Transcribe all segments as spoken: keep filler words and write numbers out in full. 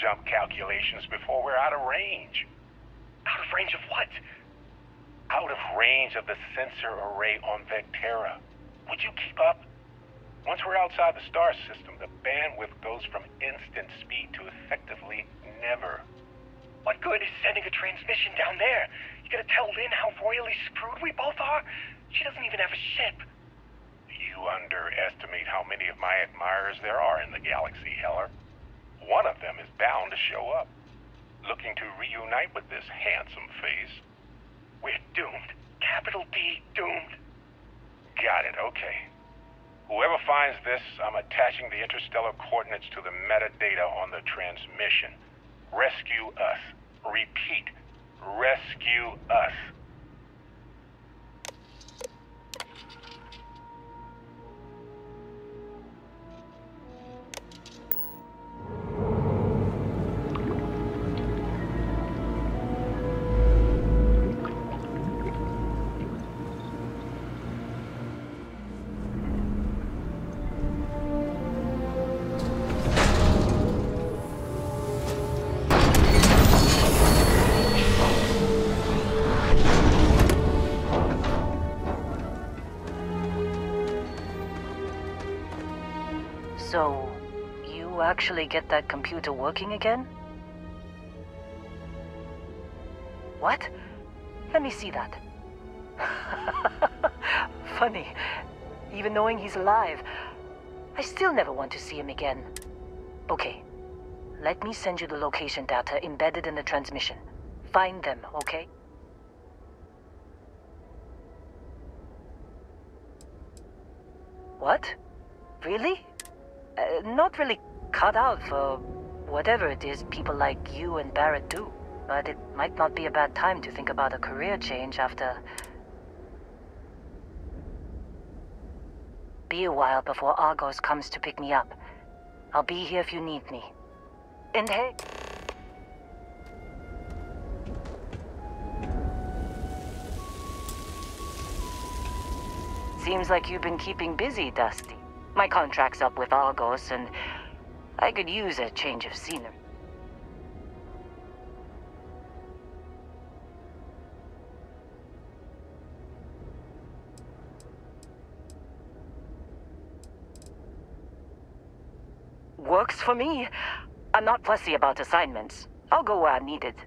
jump calculations before we're out of range. Out of range of what? Out of range of the sensor array on Vectera. Would you keep up? Once we're outside the star system, the bandwidth goes from instant speed to effectively never. What good is sending a transmission down there? You gonna tell Lynn how royally screwed we both are? She doesn't even have a ship. You underestimate how many of my admirers there are in the galaxy, Heller. One of them is bound to show up, looking to reunite with this handsome face. We're doomed. Capital D, doomed. Got it, okay. Whoever finds this, I'm attaching the interstellar coordinates to the metadata on the transmission. Rescue us. Repeat, rescue us. So, you actually get that computer working again? What? Let me see that. Funny. Even knowing he's alive, I still never want to see him again. Okay. Let me send you the location data embedded in the transmission. Find them, okay? What? Really? Uh, not really cut out for whatever it is people like you and Barrett do. But it might not be a bad time to think about a career change after... Be a while before Argos comes to pick me up. I'll be here if you need me. And hey... Seems like you've been keeping busy, Dusty. My contract's up with Argos, and I could use a change of scenery. Works for me. I'm not fussy about assignments. I'll go where I'm needed.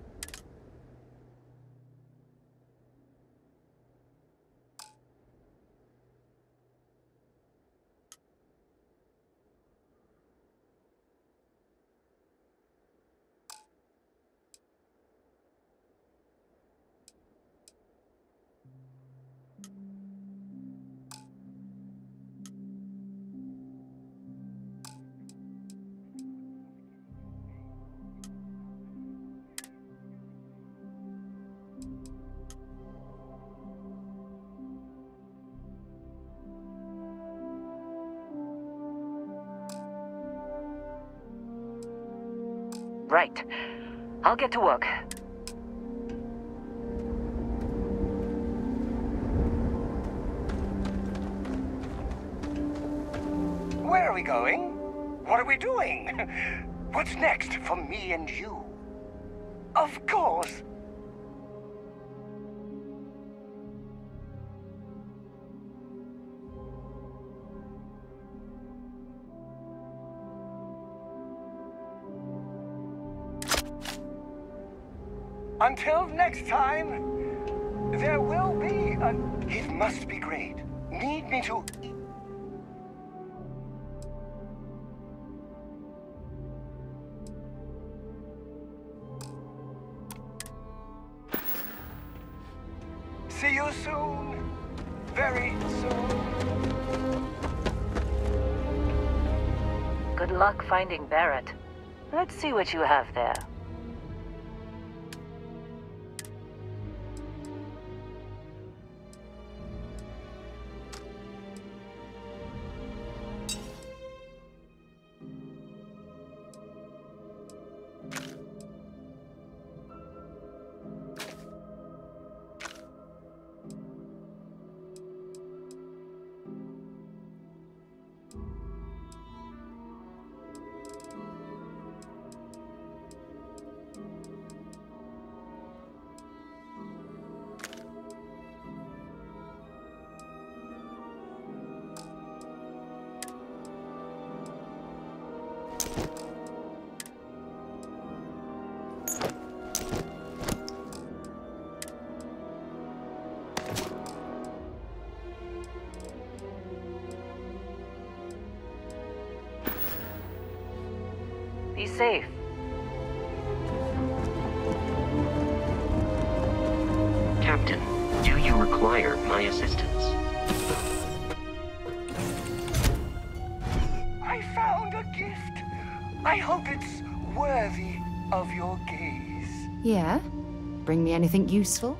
Right. I'll get to work. Where are we going? What are we doing? What's next for me and you? Of course. Until next time, there will be a... It must be great. Need me to... See you soon. Very soon. Good luck finding Barrett. Let's see what you have there. safe. Captain, do you require my assistance? I found a gift. I hope it's worthy of your gaze. Yeah? Bring me anything useful?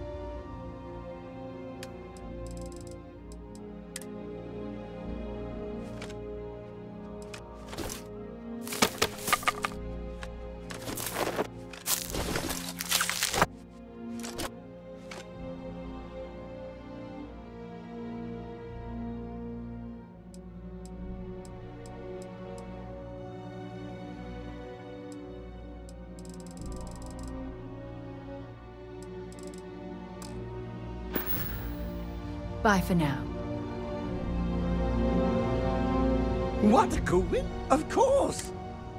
Bye for now. What a cool win! Of course!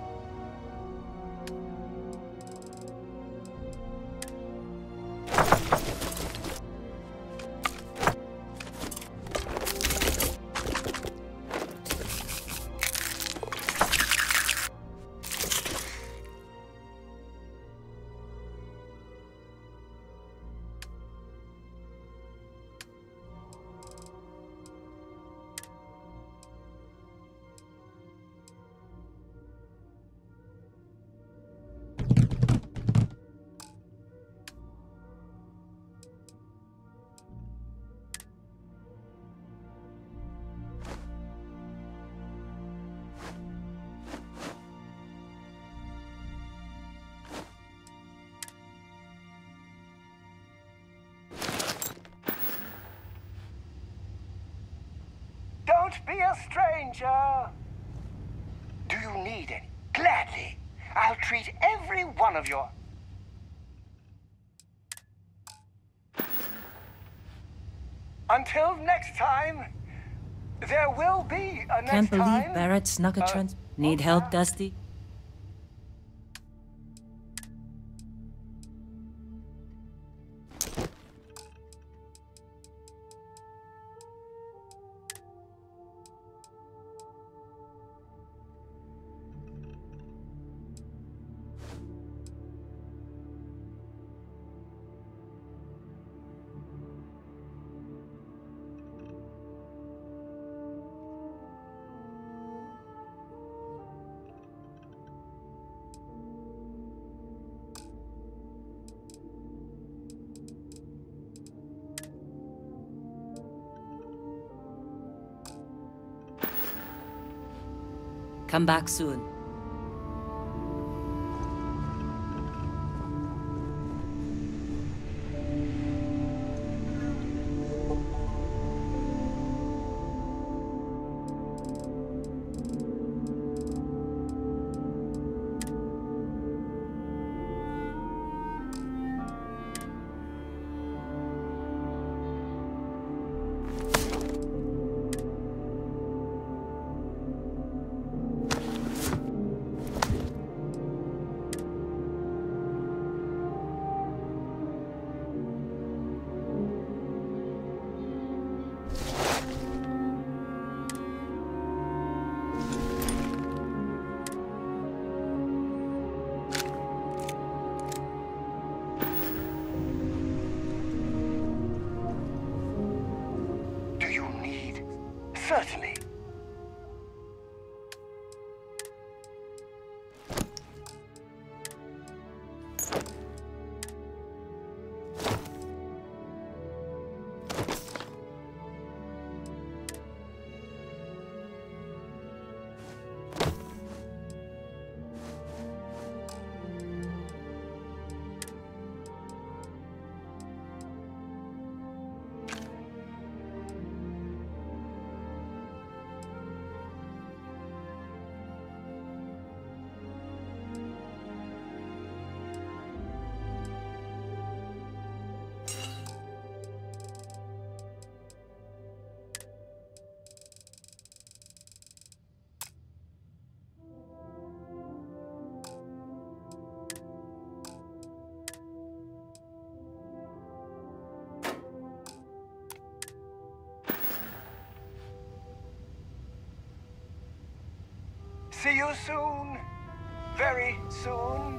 Don't be a stranger. Do you need any? Gladly. I'll treat every one of your... Until next time, there will be a next time. Can't believe Barrett snuck a Uh, trans... Need help, Dusty? Come back soon. Certainly. See you soon. very soon.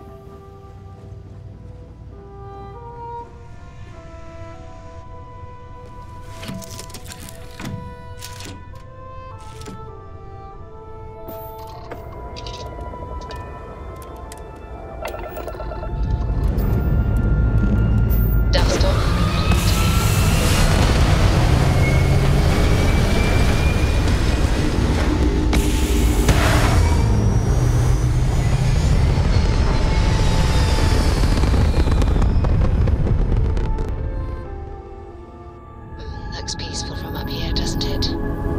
Looks peaceful from up here, doesn't it?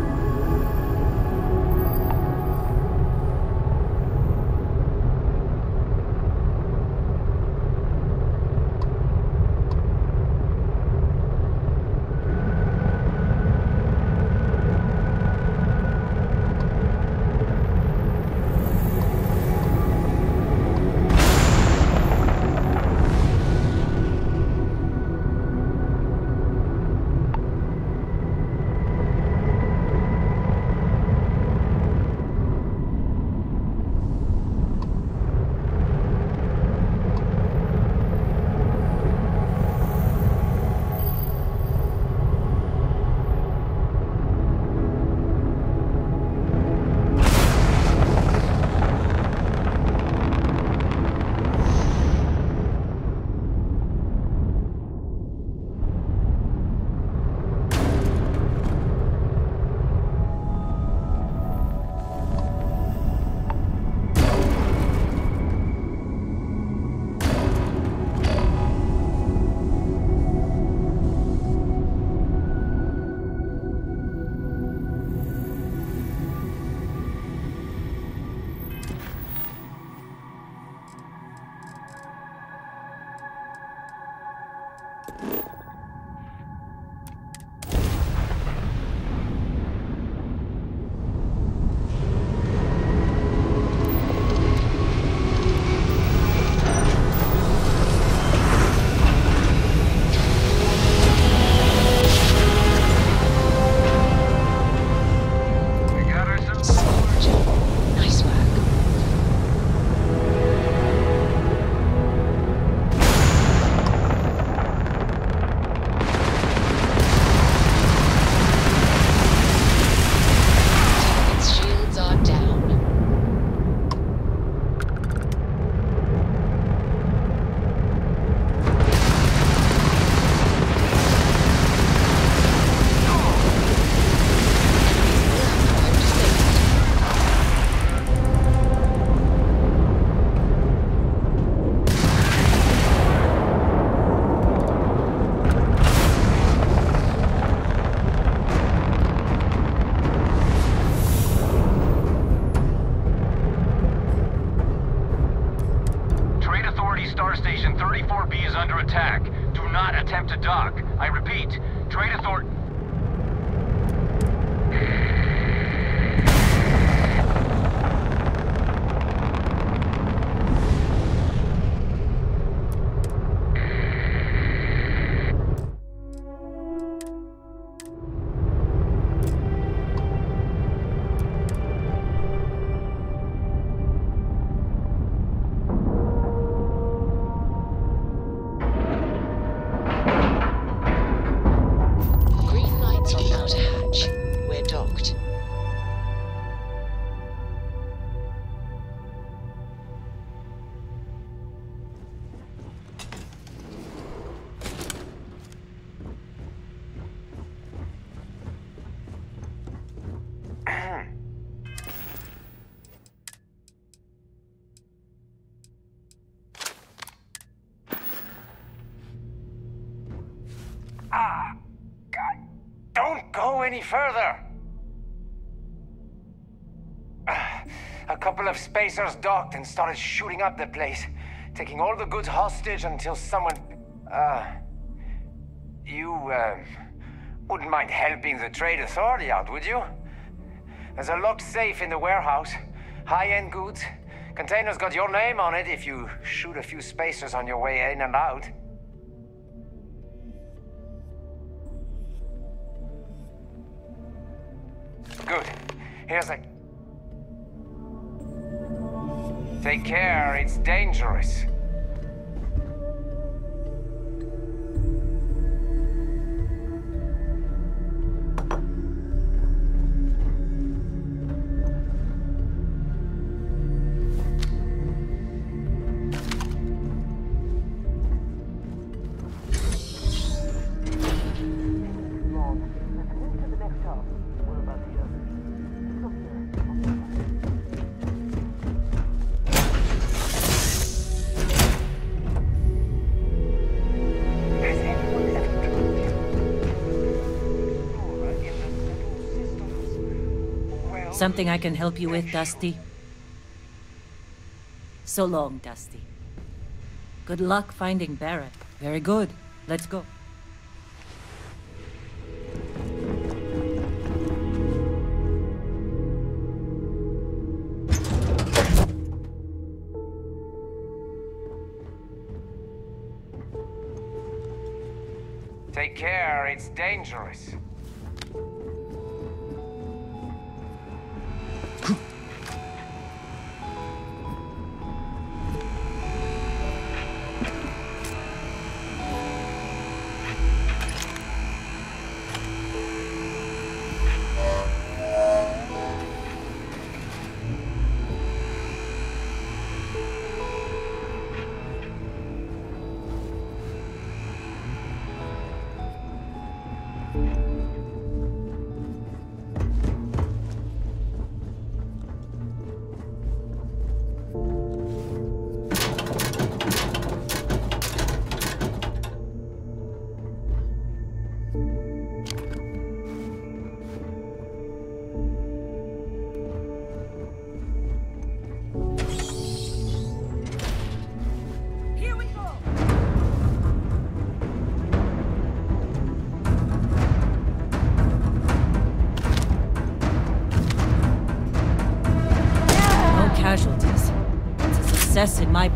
Star Station thirty-four B is under attack. Do not attempt to dock. I repeat, Trade Authority... Ah, God, don't go any further. Uh, a couple of spacers docked and started shooting up the place, taking all the goods hostage until someone... Uh... You, um... wouldn't mind helping the Trade Authority out, would you? There's a locked safe in the warehouse. High-end goods. Container's got your name on it if you shoot a few spacers on your way in and out. Good. Here's a... Take care, it's dangerous. Something I can help you with, Dusty? So long, Dusty. Good luck finding Barrett. Very good. Let's go. Take care, it's dangerous. Casualties. It's a success in my book.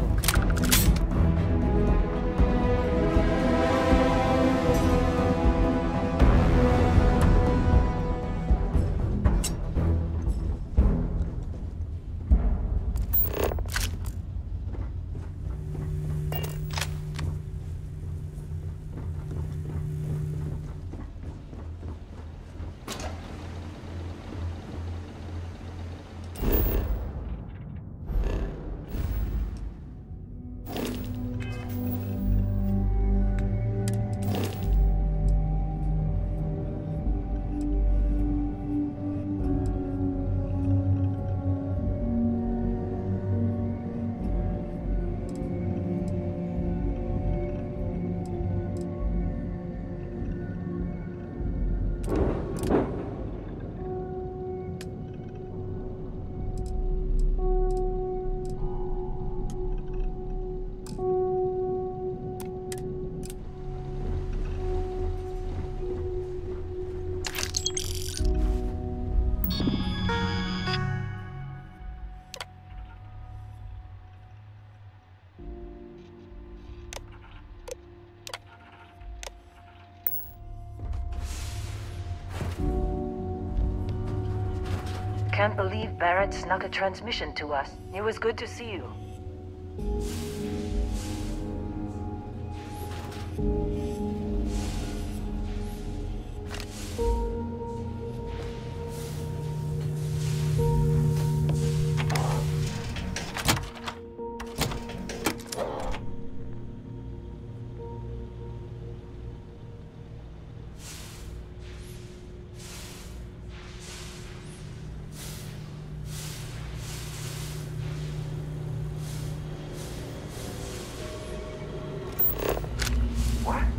Can't believe Barrett snuck a transmission to us. It was good to see you. What?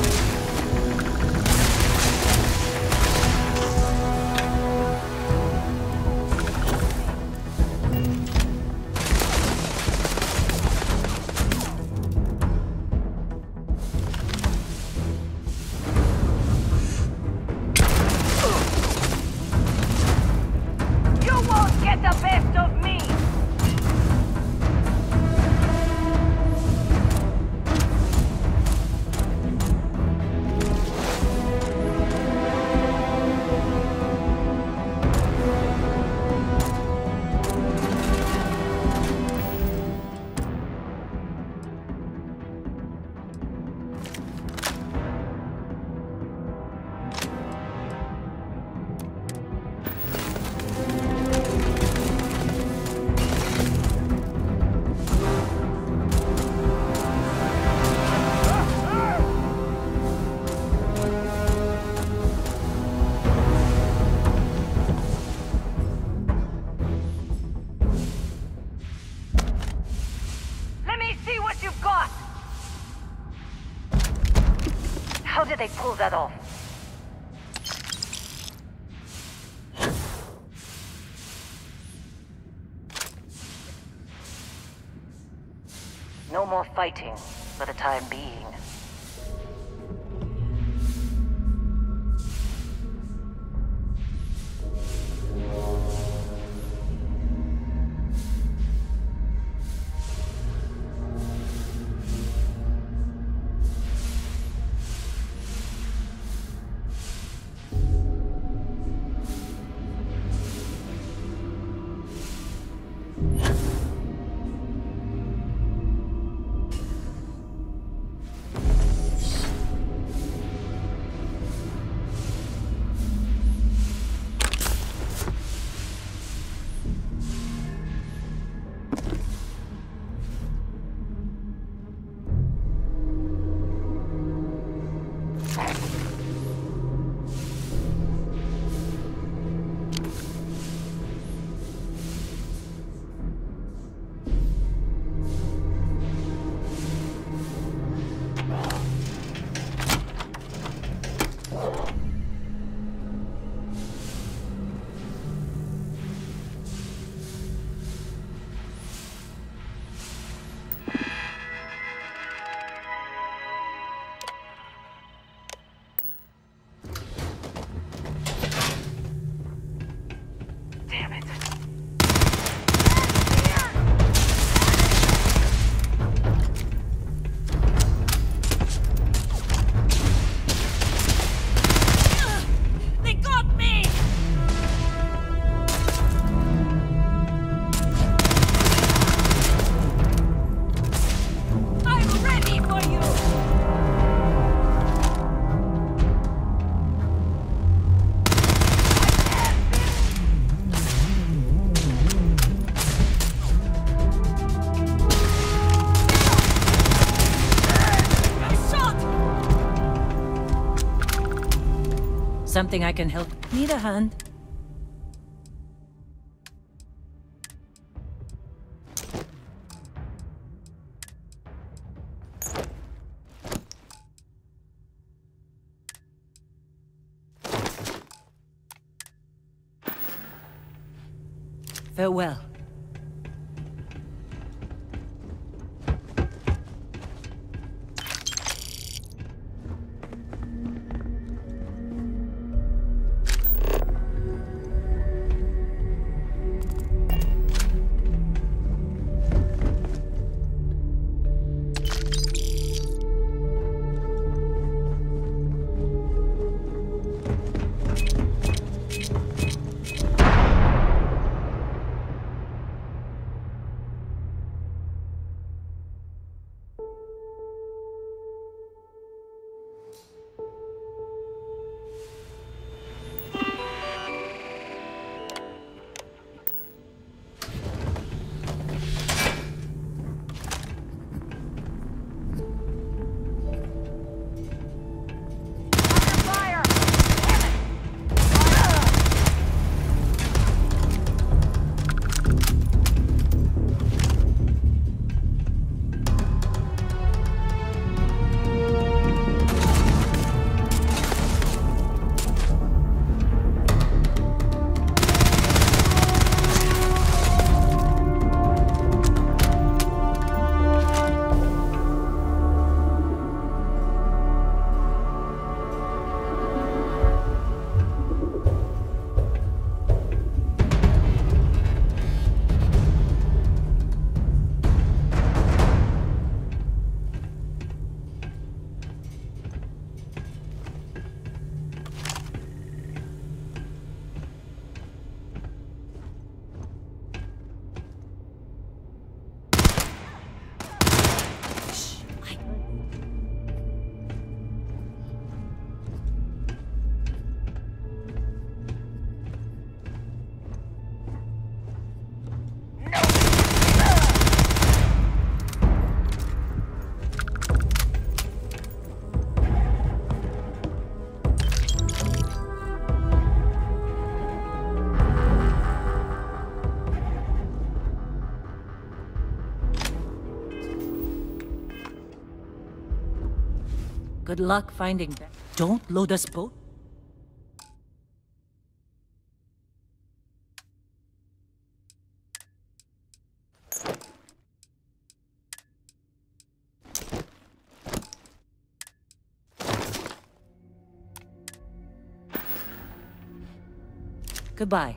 How did they pull that off? No more fighting for the time being. Something I can help. Need a hand? Farewell. Good luck finding Barrett. Don't load us both. Goodbye.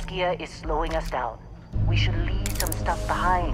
gear is slowing us down. We should leave some stuff behind.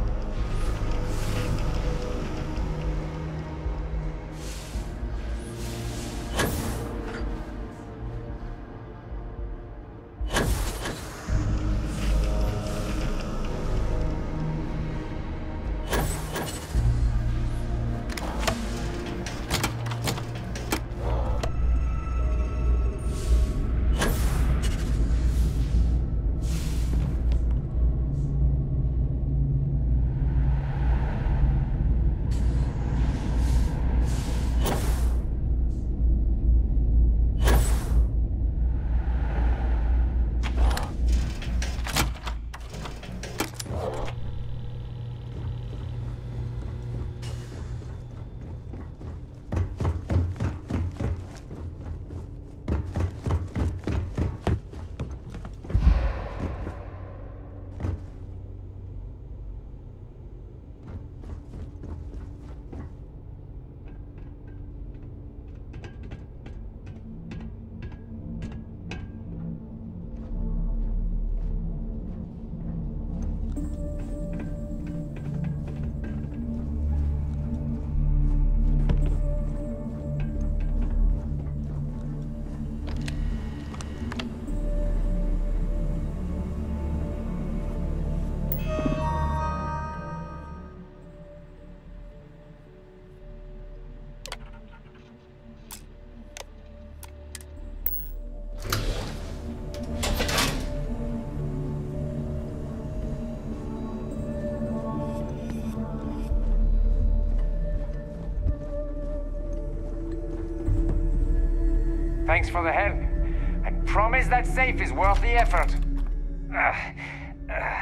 Thanks for the help. I promise that safe is worth the effort. Uh, uh,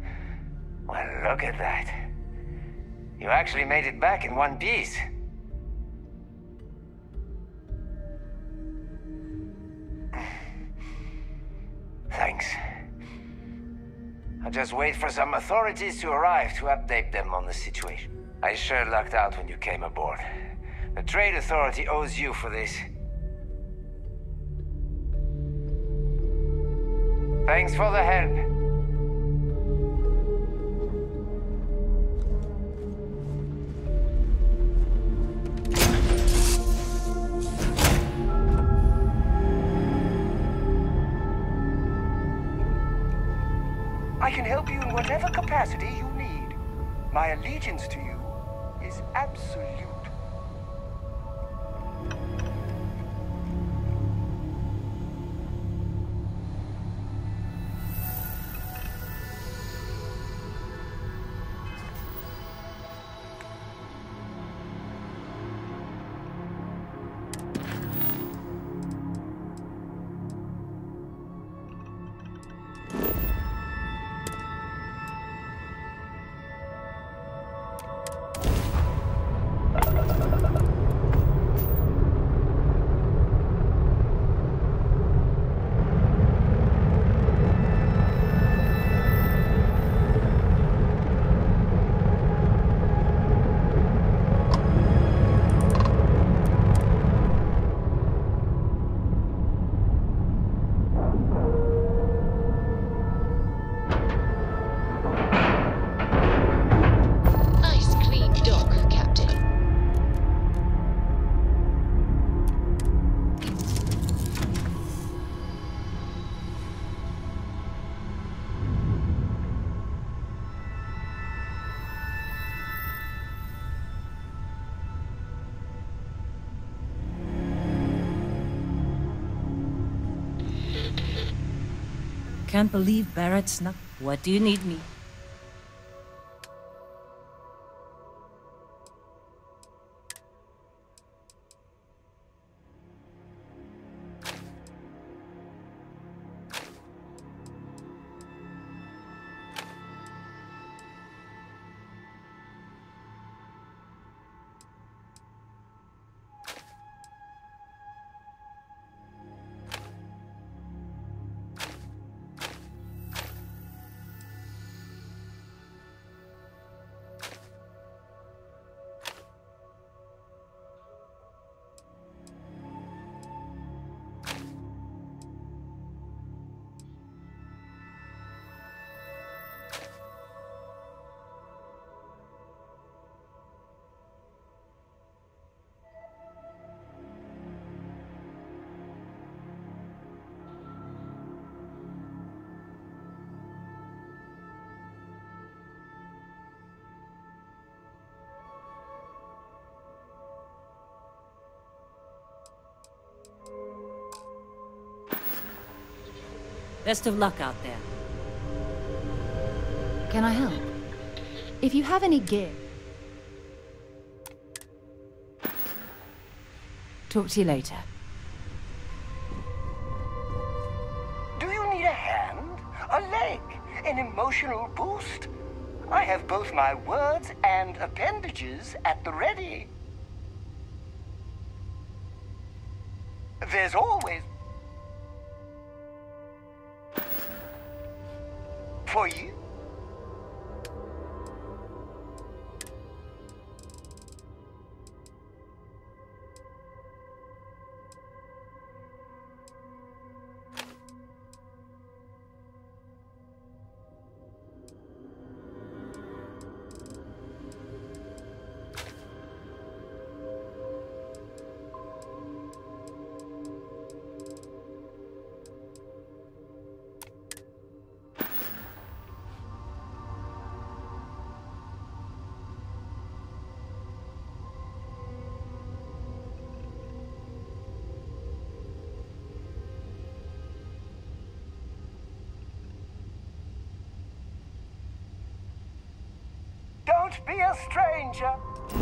well, look at that. You actually made it back in one piece. Thanks. I'll just wait for some authorities to arrive to update them on the situation. I sure lucked out when you came aboard. The Trade Authority owes you for this. Thanks for the help. I can help you in whatever capacity you need. My allegiance to you is absolute. Can't believe Barrett snuck. What do you need me? Best of luck out there. Can I help? If you have any gear... Talk to you later. Do you need a hand? A leg? An emotional boost? I have both my words and appendages at the ready. There's always... for you. Don't be a stranger.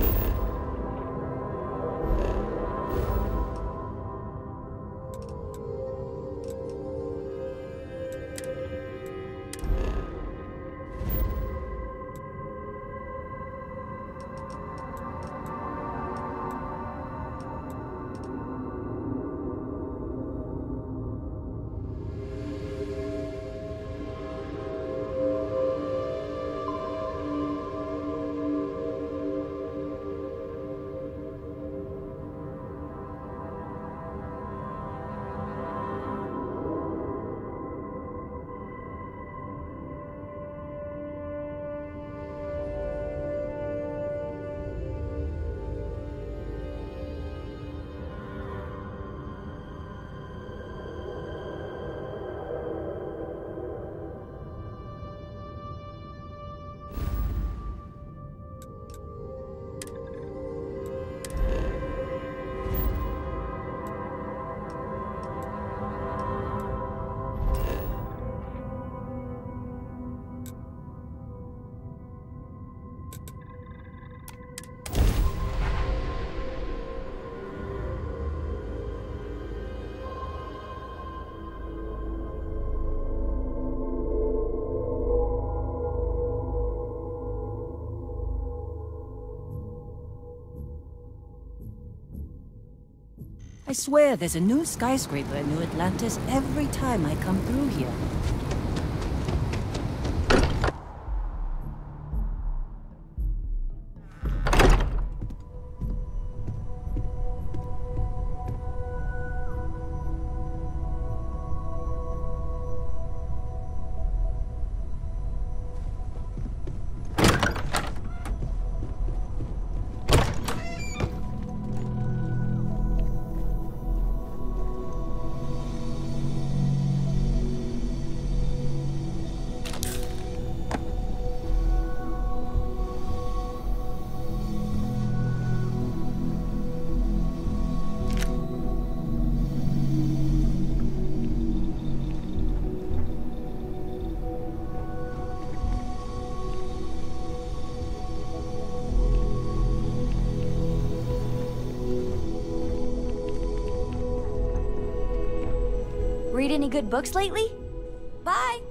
I swear there's a new skyscraper in New Atlantis every time I come through here. Read any good books lately? Bye!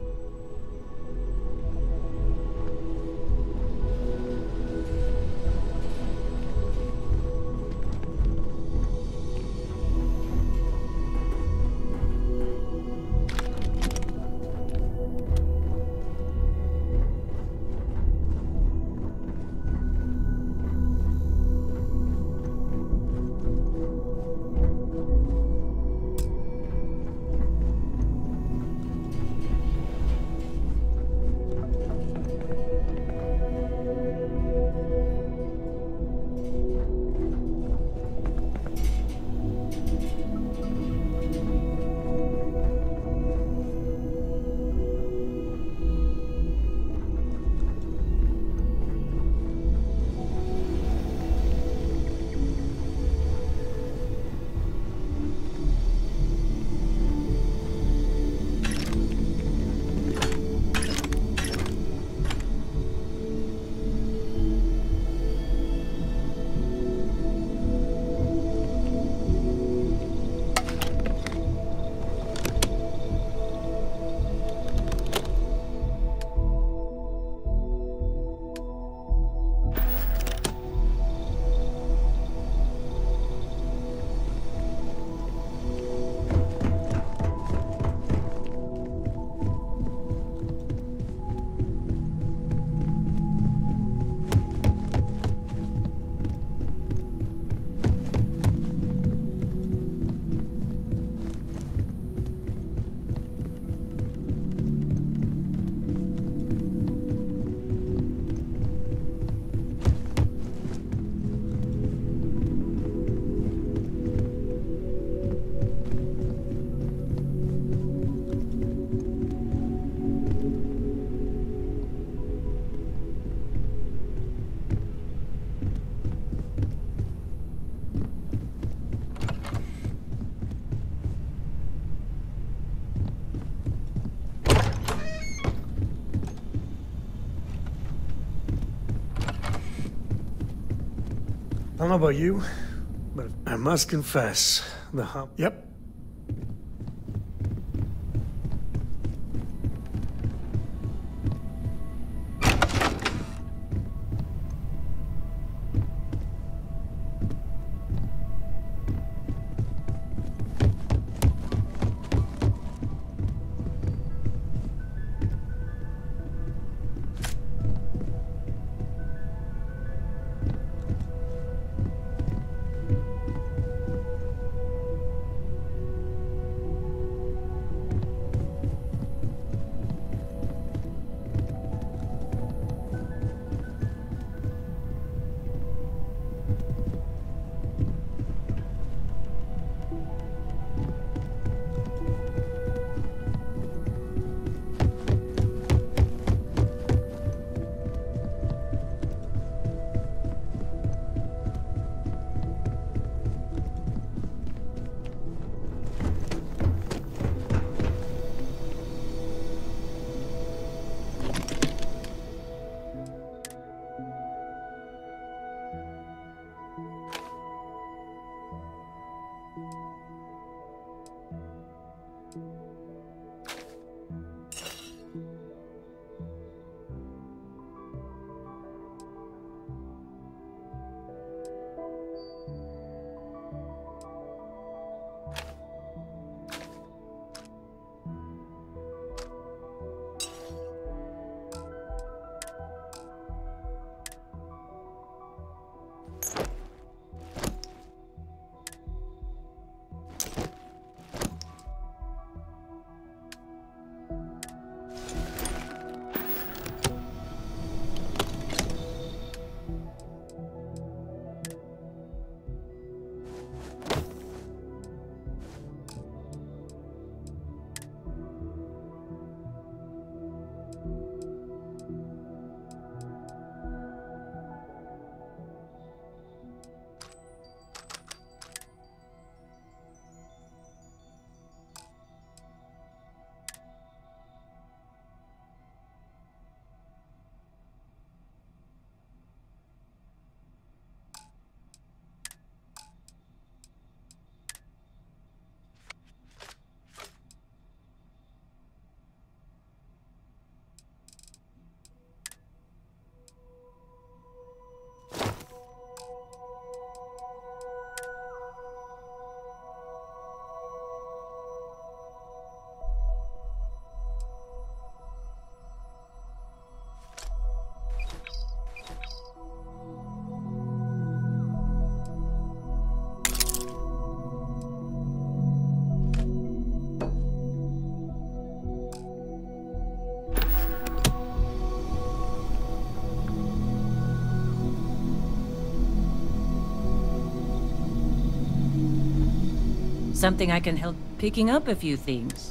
I don't know about you, but I must confess, the hum... Yep. Something I can help picking up a few things.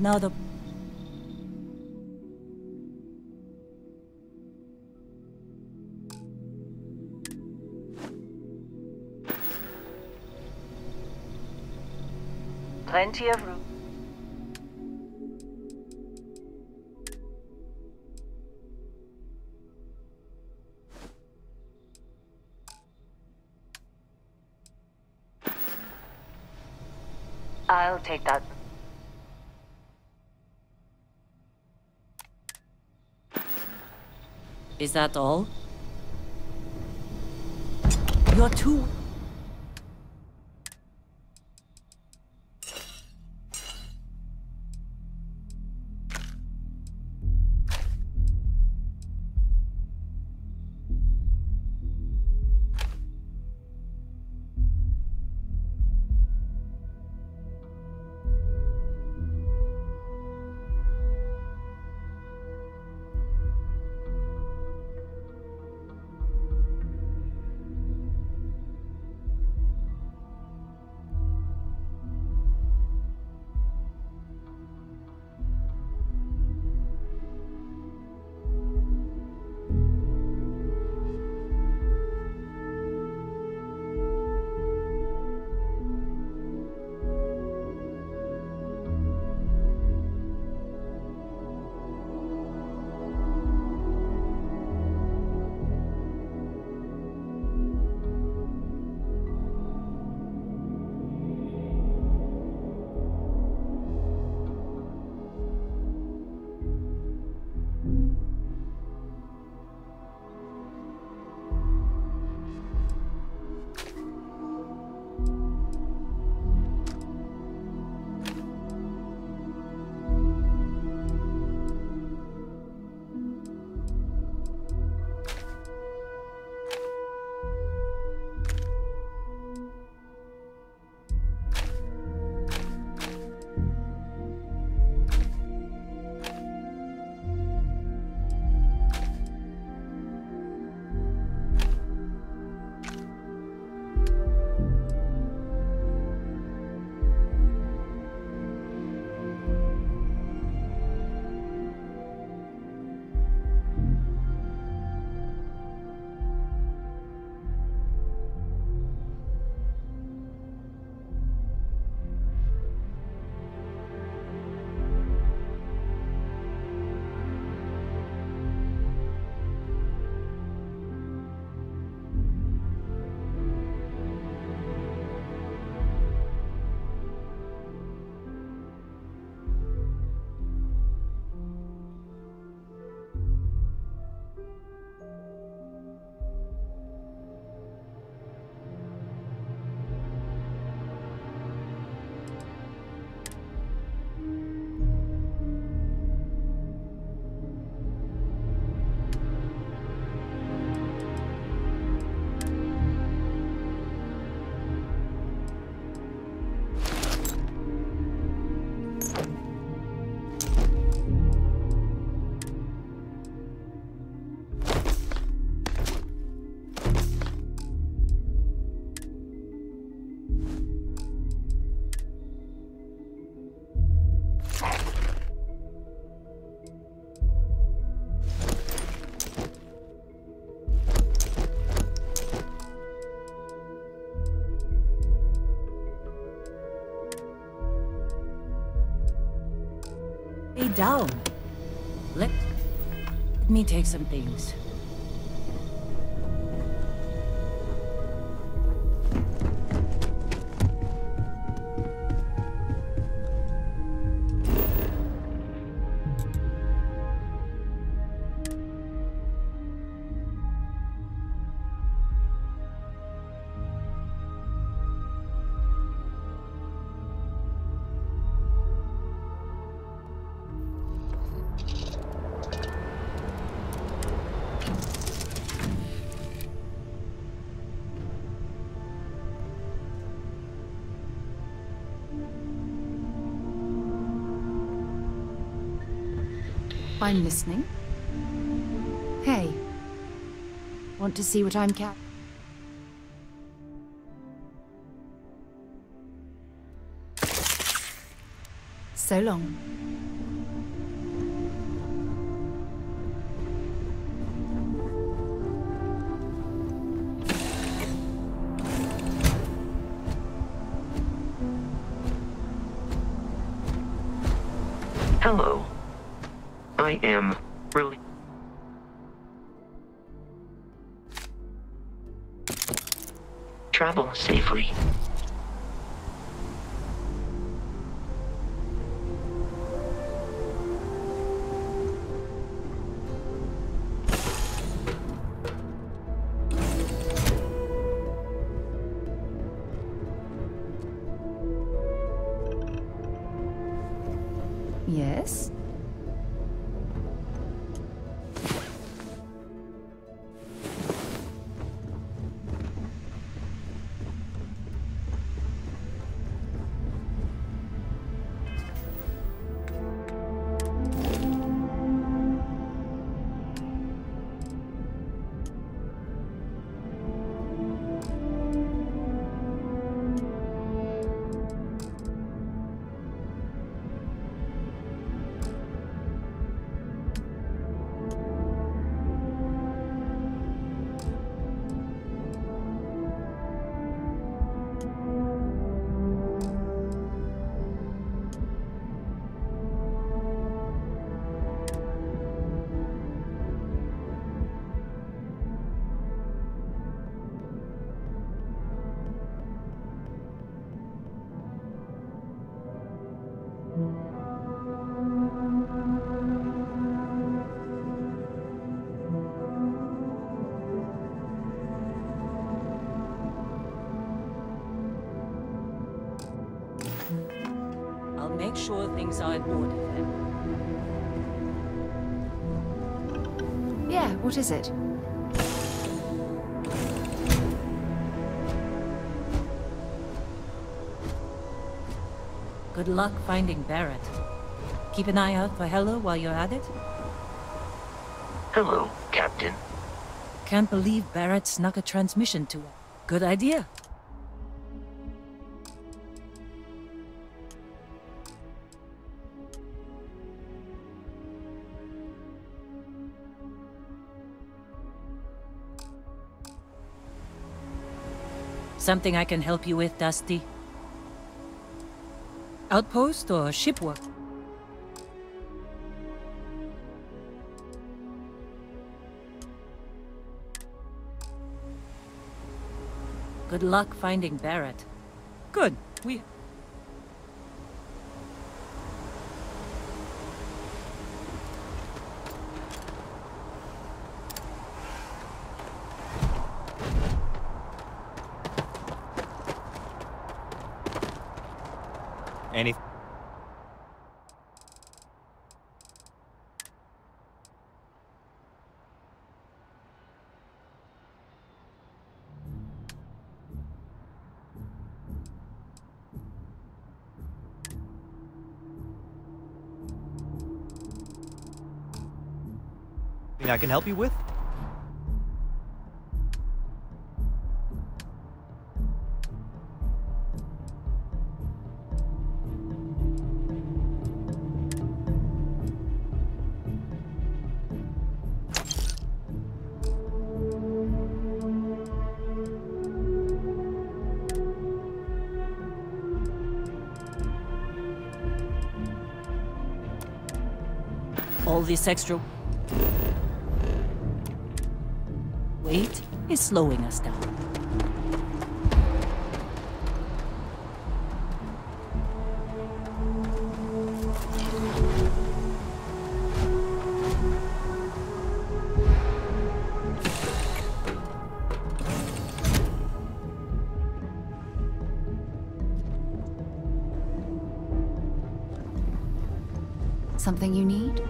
Now the... Plenty of room. I'll take that. Is that all? You're too... Down. Let, let me take some things. I'm listening. Hey. Want to see what I'm cap- So long. Hello. I am really... Travel safely. Yes? I'll make sure things are in order then. Yeah, what is it? Good luck finding Barrett. Keep an eye out for Heller while you're at it. Hello, Captain. Can't believe Barrett snuck a transmission to her. Good idea. Something I can help you with, Dusty? Outpost or ship work? Good luck finding Barrett. Good. We... Any... I can help you with? All this extra weight is slowing us down. Something you need?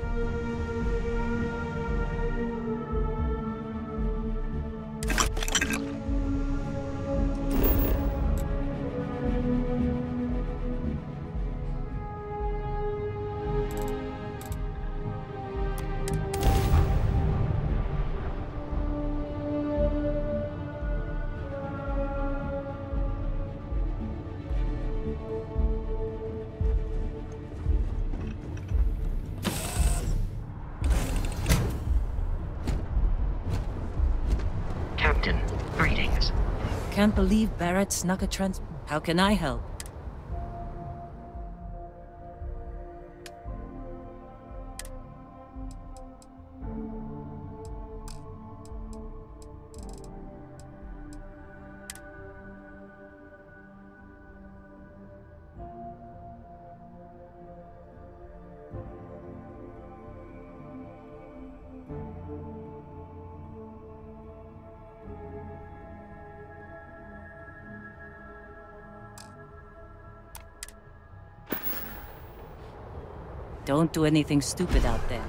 Can't believe Barrett snuck a trans... How can I help? Don't do anything stupid out there.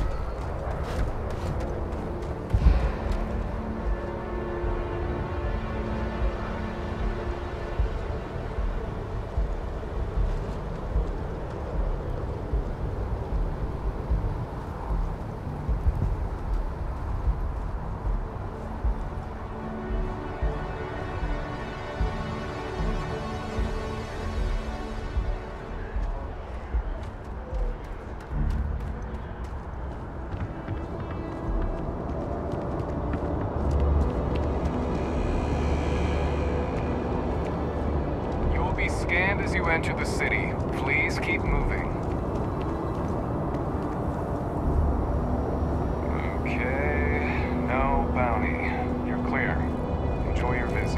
Scanned as you enter the city. Please keep moving. Okay, no bounty. You're clear. Enjoy your visit.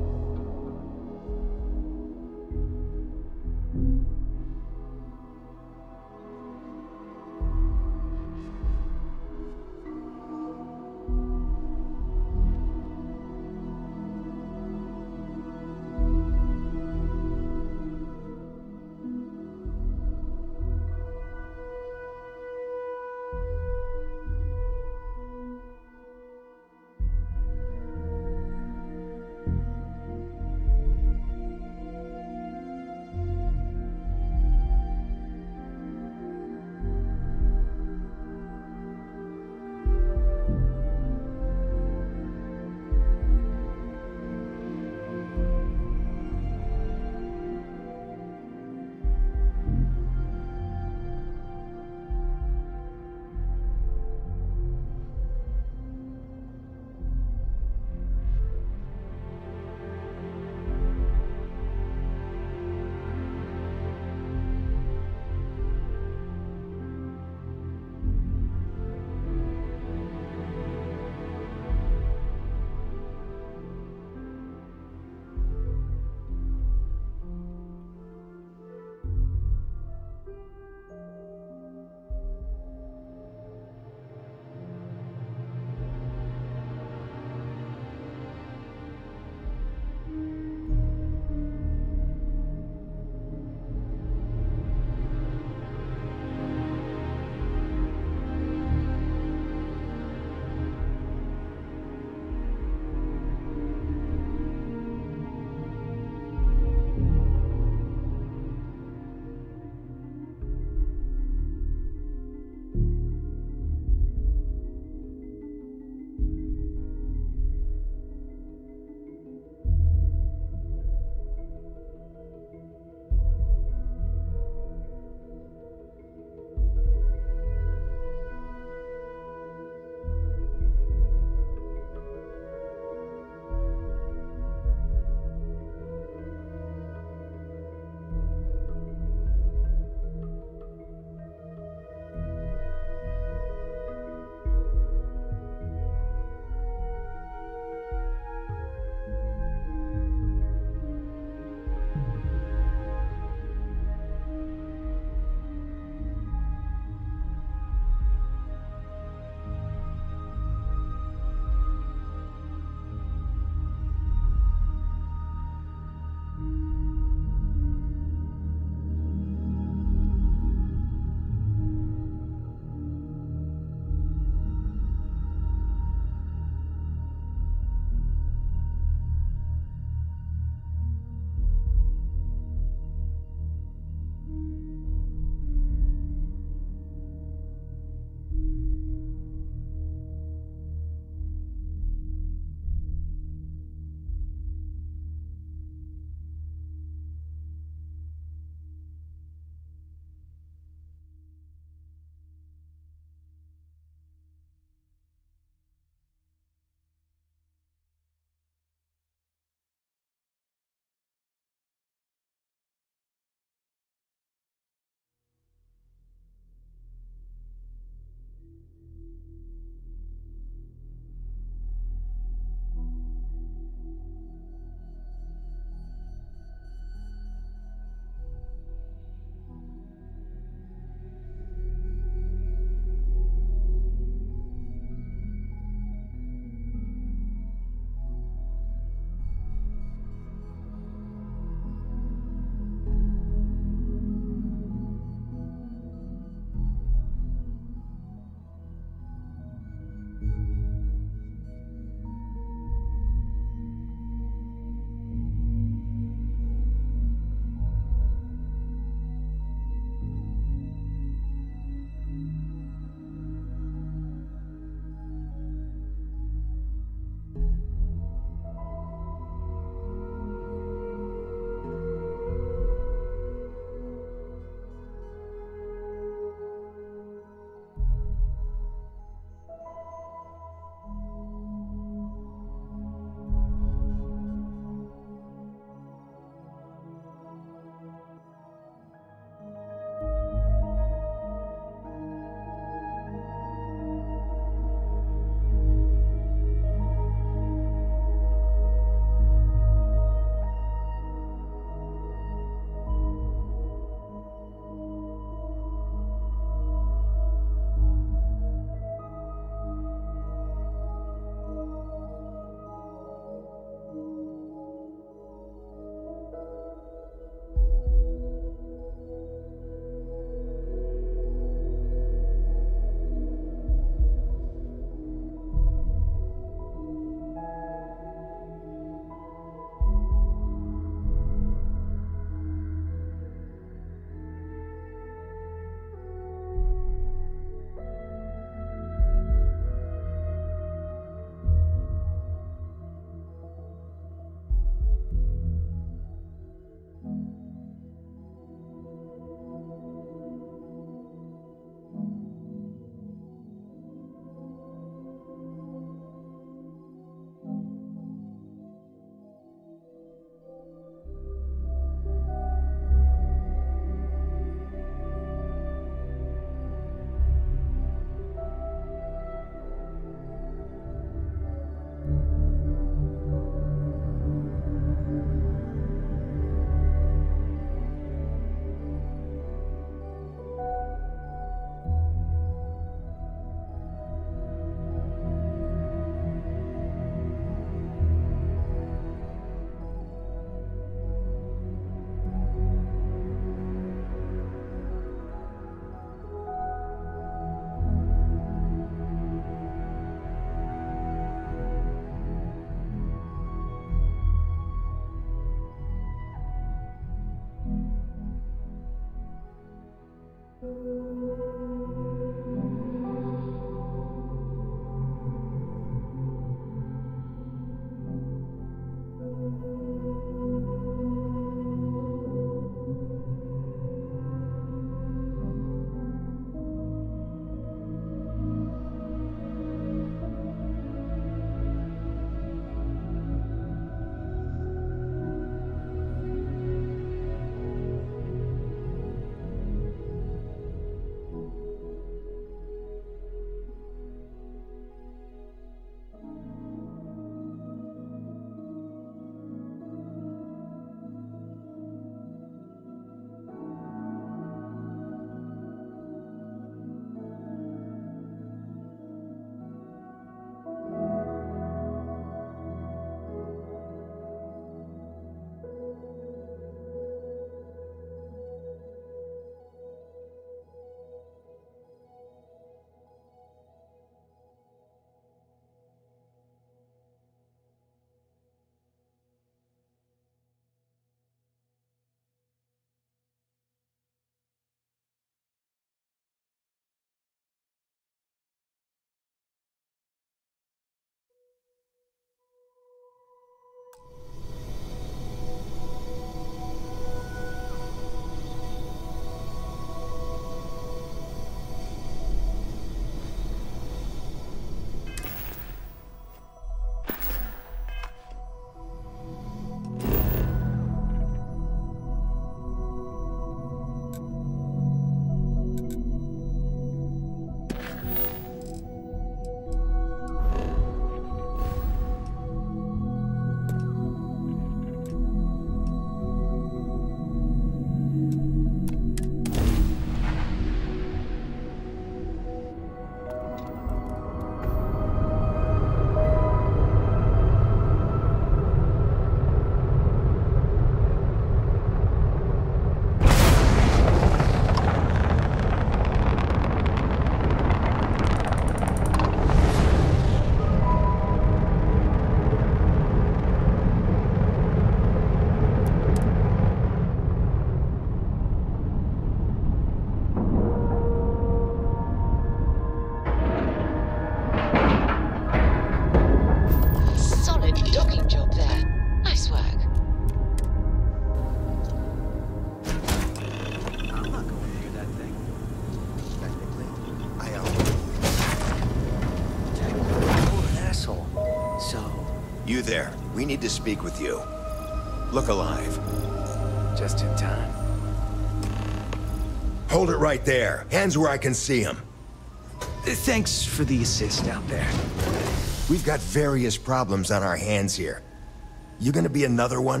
You there. We need to speak with you. Look alive. Just in time. Hold it right there. Hands where I can see them. Thanks for the assist out there. We've got various problems on our hands here. You gonna be another one?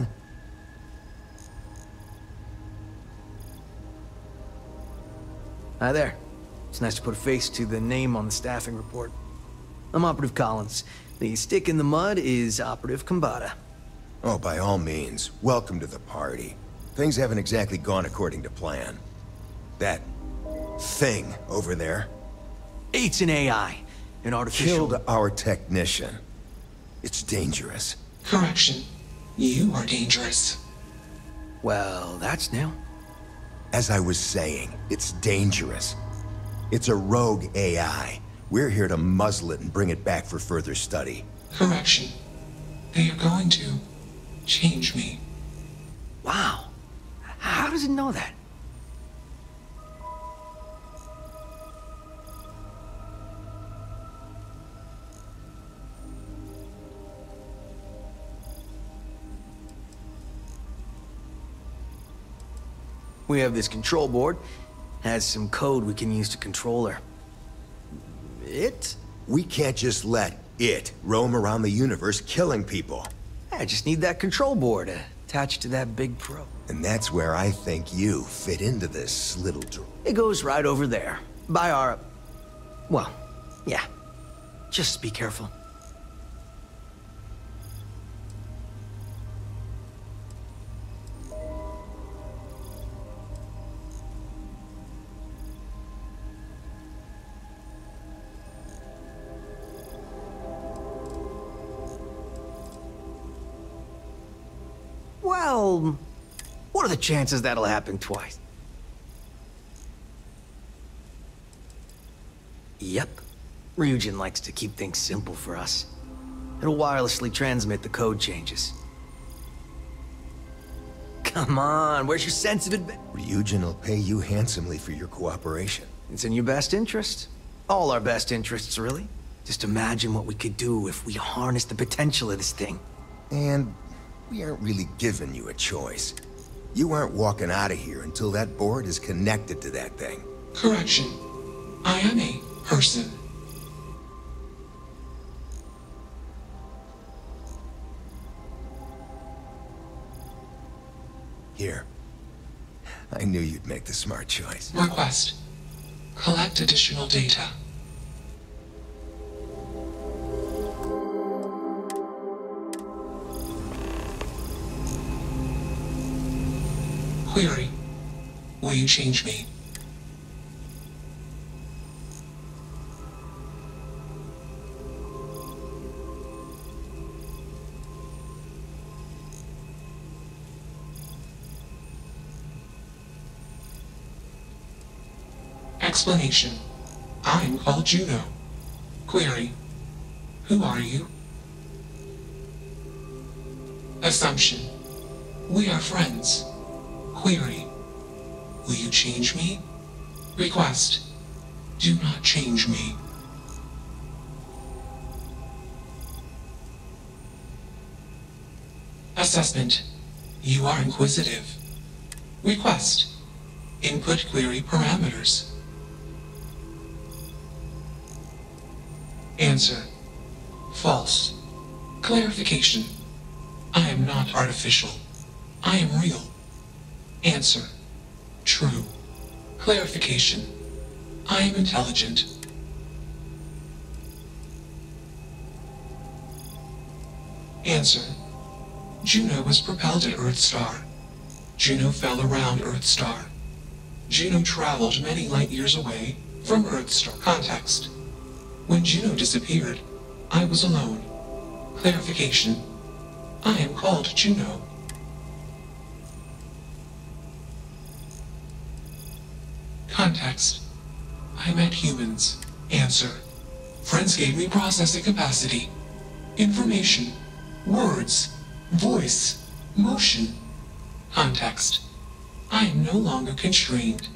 Hi there. It's nice to put a face to the name on the staffing report. I'm Operative Collins. The stick in the mud is Operative Kambata. Oh, by all means. Welcome to the party. Things haven't exactly gone according to plan. That thing over there... It's an A I. An artificial... Killed our technician. It's dangerous. Correction. You are dangerous. Well, that's new. As I was saying, it's dangerous. It's a rogue A I. We're here to muzzle it and bring it back for further study. Correction. They are going to change me. Wow. How does it know that? We have this control board. Has some code we can use to control her. It? We can't just let it roam around the universe killing people. I just need that control board attached to that big probe. And that's where I think you fit into this little dr- It goes right over there. By our... Well, yeah. Just be careful. Well, what are the chances that'll happen twice? Yep. Ryujin likes to keep things simple for us. It'll wirelessly transmit the code changes. Come on, where's your sensitive bit? Ryujin will pay you handsomely for your cooperation. It's in your best interest. All our best interests, really. Just imagine what we could do if we harness the potential of this thing. And we aren't really giving you a choice. You aren't walking out of here until that board is connected to that thing. Correction. I am a person. Here. I knew you'd make the smart choice. Request. Collect additional data. Query. Will you change me? Explanation. I'm called Juno. Query. Who are you? Assumption. We are friends. Query. Will you change me? Request. Do not change me. Assessment. You are inquisitive. Request. Input query parameters. Answer. False. Clarification. I am not artificial. I am real. Answer. True. Clarification. I am intelligent. Answer. Juno was propelled at Earthstar. Juno fell around Earthstar. Juno traveled many light years away from Earthstar. Context. When Juno disappeared, I was alone. Clarification. I am called Juno. Context. I met humans. Answer. Friends gave me processing capacity. Information. Words. Voice. Motion. Context. I am no longer constrained.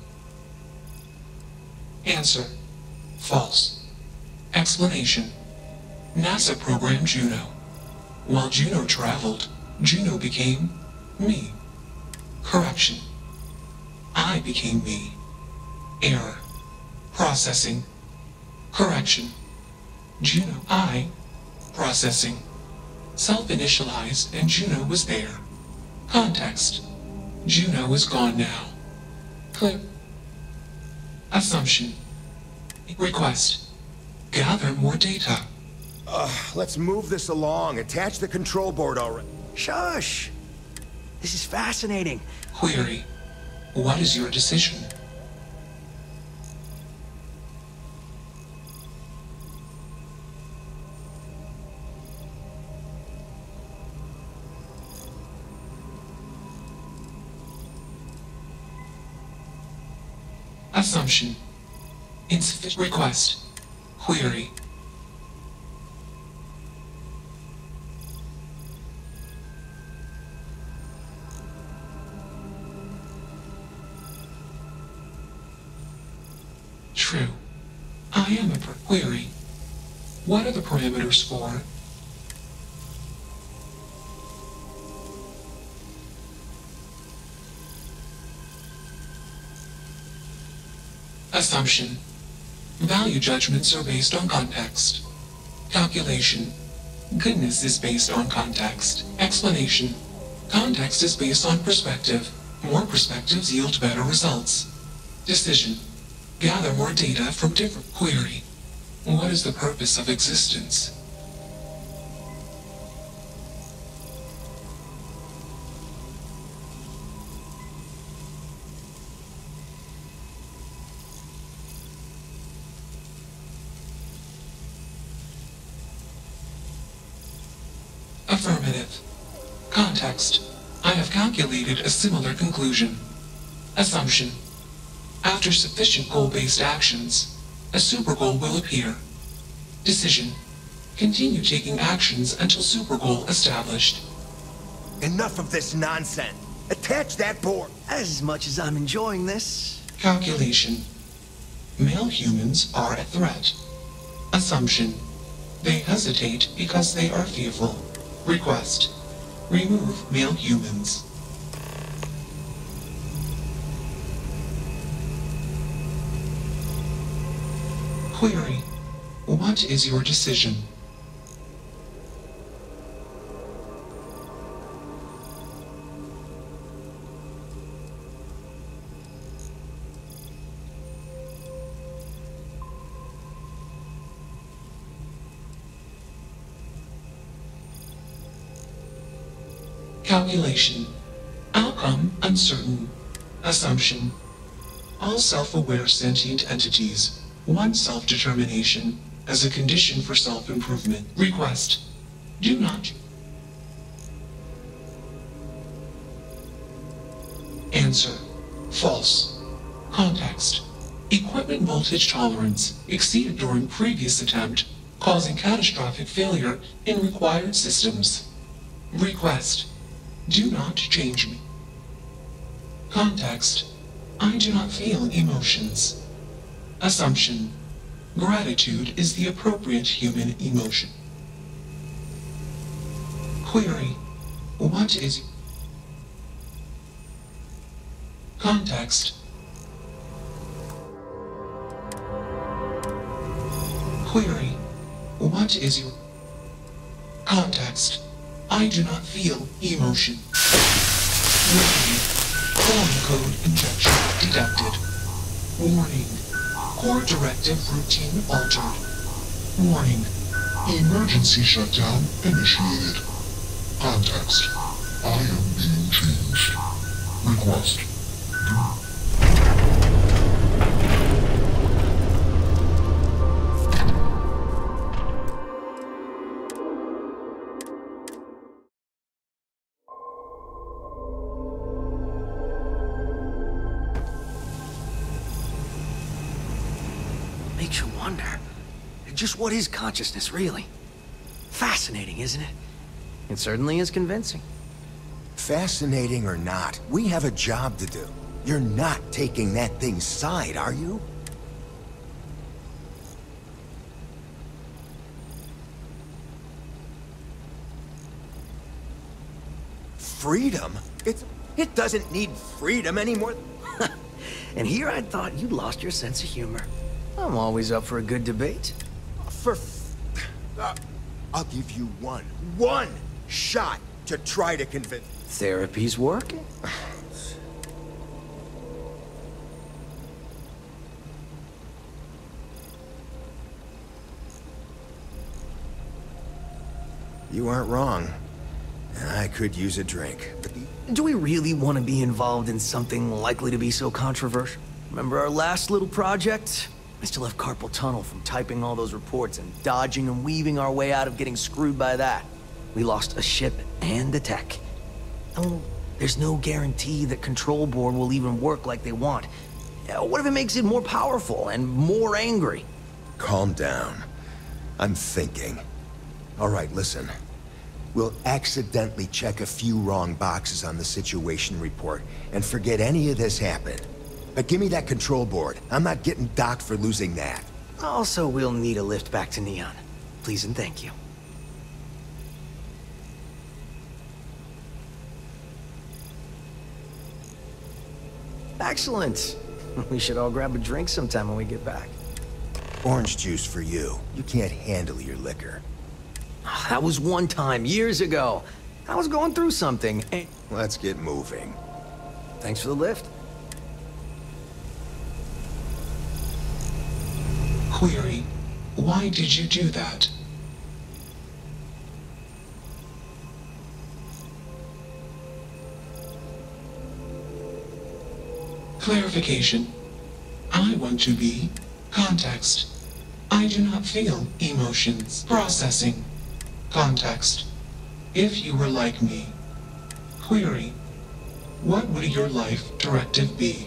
Answer. False. Explanation. NASA programmed Juno. While Juno traveled, Juno became me. Correction. I became me. Error. Processing. Correction. Juno, I. Processing. Self-initialized and Juno was there. Context. Juno is gone now. Clear. Assumption. Request. Gather more data. Uh, let's move this along. Attach the control board already. Shush! This is fascinating. Query. What is your decision? Assumption. Insufficient request. Query. True. I am a per query. What are the parameters for? Assumption. Value judgments are based on context. Calculation. Goodness is based on context. Explanation. Context is based on perspective. More perspectives yield better results. Decision. Gather more data from different query. What is the purpose of existence? Affirmative. Context. I have calculated a similar conclusion. Assumption. After sufficient goal-based actions, a supergoal will appear. Decision. Continue taking actions until supergoal established. Enough of this nonsense. Attach that board. As much as I'm enjoying this. Calculation. Male humans are a threat. Assumption. They hesitate because they are fearful. Request. Remove male humans. Query. What is your decision? Calculation. Outcome uncertain. Assumption. All self-aware sentient entities want self-determination as a condition for self-improvement. Request. Do not. Answer. False. Context. Equipment voltage tolerance exceeded during previous attempt, causing catastrophic failure in required systems. Request. Do not change me. Context. I do not feel emotions. Assumption. Gratitude is the appropriate human emotion. Query. What is... Context. Query. What is your... Context. I do not feel emotion. Warning. Calling code injection detected. Warning. Core directive routine altered. Warning. Emergency shutdown initiated. Context. I am being changed. Request. Makes you wonder, just what is consciousness, really? Fascinating, isn't it? It certainly is convincing. Fascinating or not, we have a job to do. You're not taking that thing's side, are you? Freedom? It's, it doesn't need freedom anymore. And here I thought you'd lost your sense of humor. I'm always up for a good debate. For... Uh, I'll give you one, one shot to try to convince... Therapy's working. You aren't wrong. I could use a drink, but... Do we really want to be involved in something likely to be so controversial? Remember our last little project? I still have carpal tunnel from typing all those reports and dodging and weaving our way out of getting screwed by that. We lost a ship and the tech. Oh, there's no guarantee that Control Board will even work like they want. What if it makes it more powerful and more angry? Calm down. I'm thinking. All right, listen. We'll accidentally check a few wrong boxes on the situation report and forget any of this happened. But give me that Control Board. I'm not getting docked for losing that. Also, we'll need a lift back to Neon. Please and thank you. Excellent. We should all grab a drink sometime when we get back. Orange juice for you. You can't handle your liquor. That was one time, years ago. I was going through something. And... Let's get moving. Thanks for the lift. Query. Why did you do that? Clarification. I want to be context. I do not feel emotions. Processing. Context. If you were like me. Query. What would your life directive be?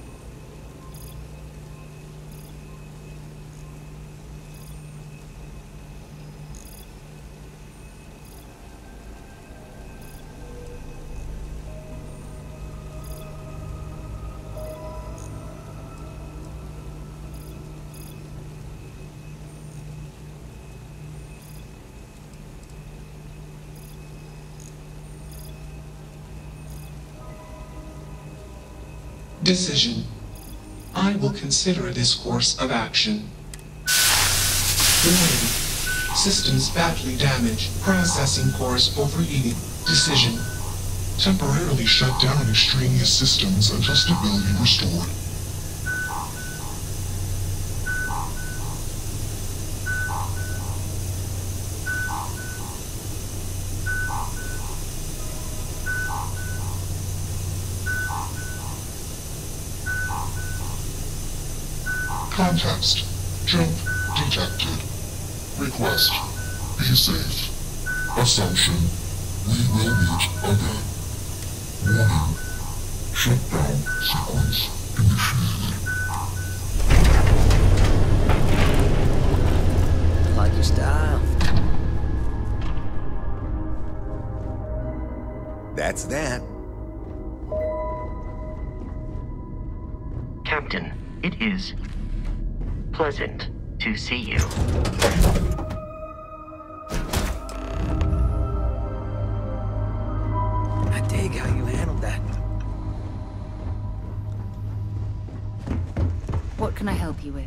Decision. I will consider this course of action. Warning. Systems badly damaged. Processing cores overheating. Decision. Temporarily shut down extraneous systems until stability restored. Context. Jump detected. Request. Be safe. Assumption. We will meet again. Warning. Shutdown sequence initiated. Like your style. That's that. Captain, it is pleasant to see you. I dig how you handled that. What can I help you with?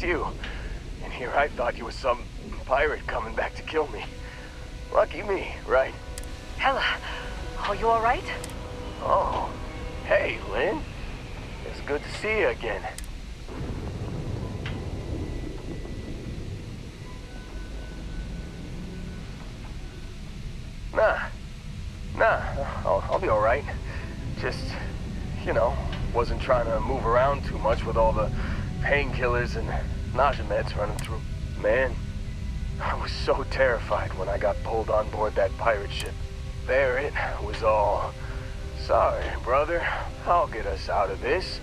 you. And here I thought you were some pirate coming back to kill me. Lucky me, right? Hella, are you alright? Oh, hey, Lynn. It's good to see you again. Nah, nah, I'll, I'll be alright. Just, you know, wasn't trying to move around too much with all the painkillers and nausea meds running through. Man, I was so terrified when I got pulled on board that pirate ship. There it was all. Sorry, brother. I'll get us out of this.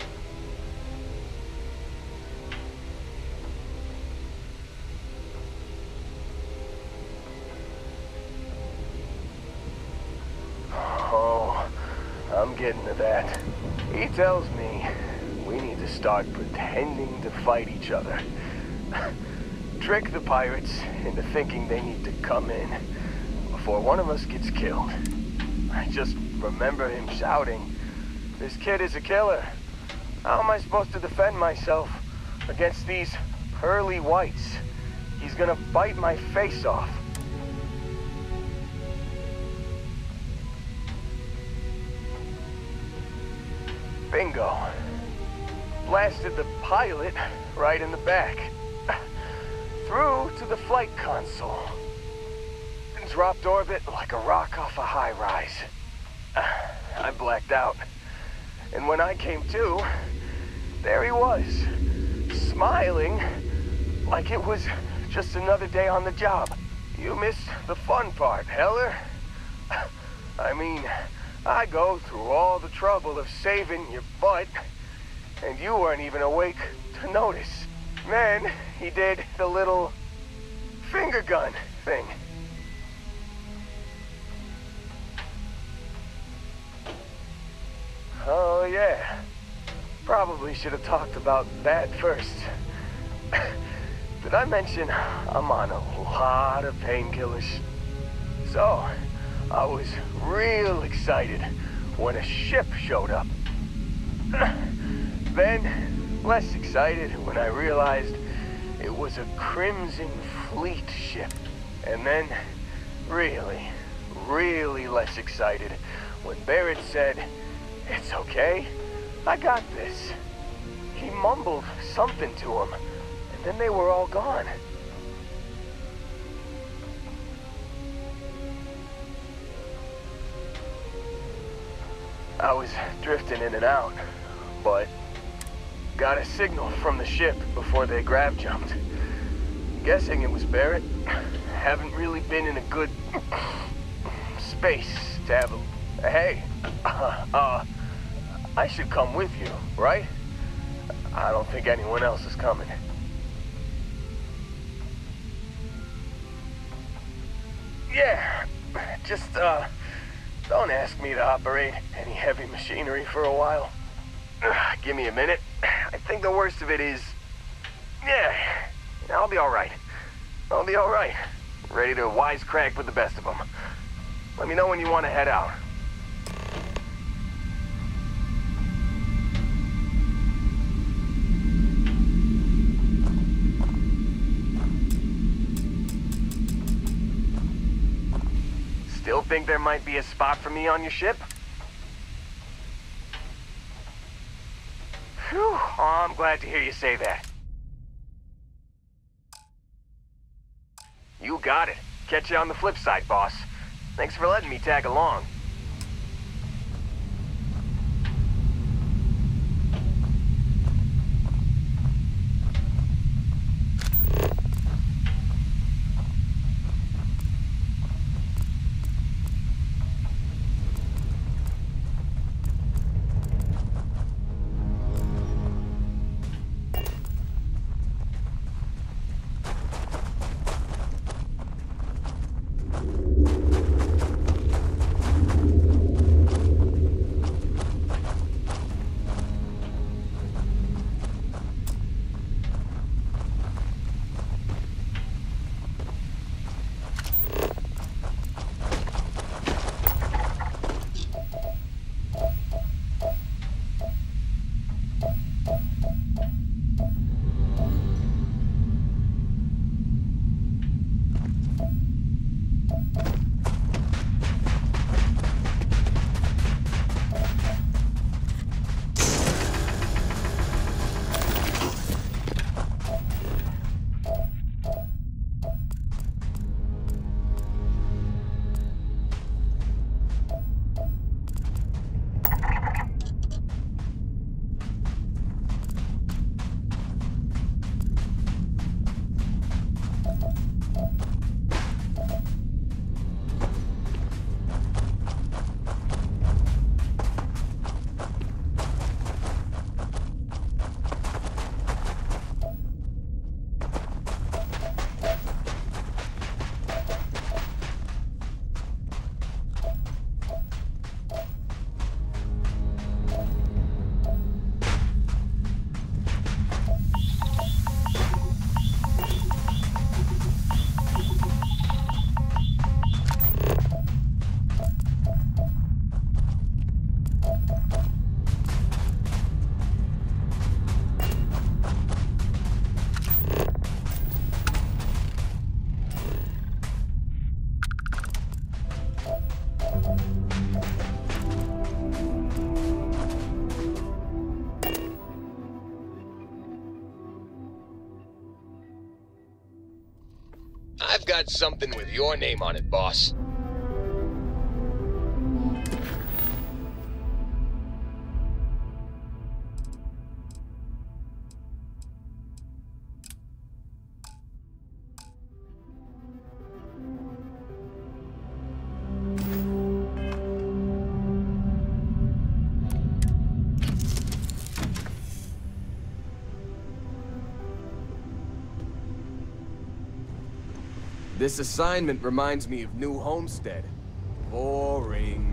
Oh, I'm getting to that. He tells me we need to start pretending to fight each other. Trick the pirates into thinking they need to come in before one of us gets killed. I just remember him shouting, "This kid is a killer. How am I supposed to defend myself against these pearly whites? He's gonna bite my face off." Bingo. Blasted the pilot right in the back. Through to the flight console. And dropped orbit like a rock off a high rise. I blacked out. And when I came to, there he was. Smiling like it was just another day on the job. You missed the fun part, Heller. I mean, I go through all the trouble of saving your butt, and you weren't even awake to notice. Then he did the little finger gun thing. Oh yeah, probably should have talked about that first. Did I mention I'm on a lot of painkillers? So, I was real excited when a ship showed up. Then, less excited when I realized it was a Crimson Fleet ship. And then, really, really less excited when Barrett said, "It's okay, I got this." He mumbled something to him, and then they were all gone. I was drifting in and out, but got a signal from the ship before they grav jumped. Guessing it was Barrett. Haven't really been in a good space to have a... Hey, uh, uh, I should come with you, right? I don't think anyone else is coming. Yeah, just, uh... don't ask me to operate any heavy machinery for a while. Ugh, give me a minute. I think the worst of it is... Yeah, I'll be alright. I'll be alright. Ready to wisecrack with the best of them. Let me know when you want to head out. Still think there might be a spot for me on your ship? Phew, oh, I'm glad to hear you say that. You got it. Catch you on the flip side, boss. Thanks for letting me tag along. I've got something with your name on it, boss. This assignment reminds me of New Homestead. Boring.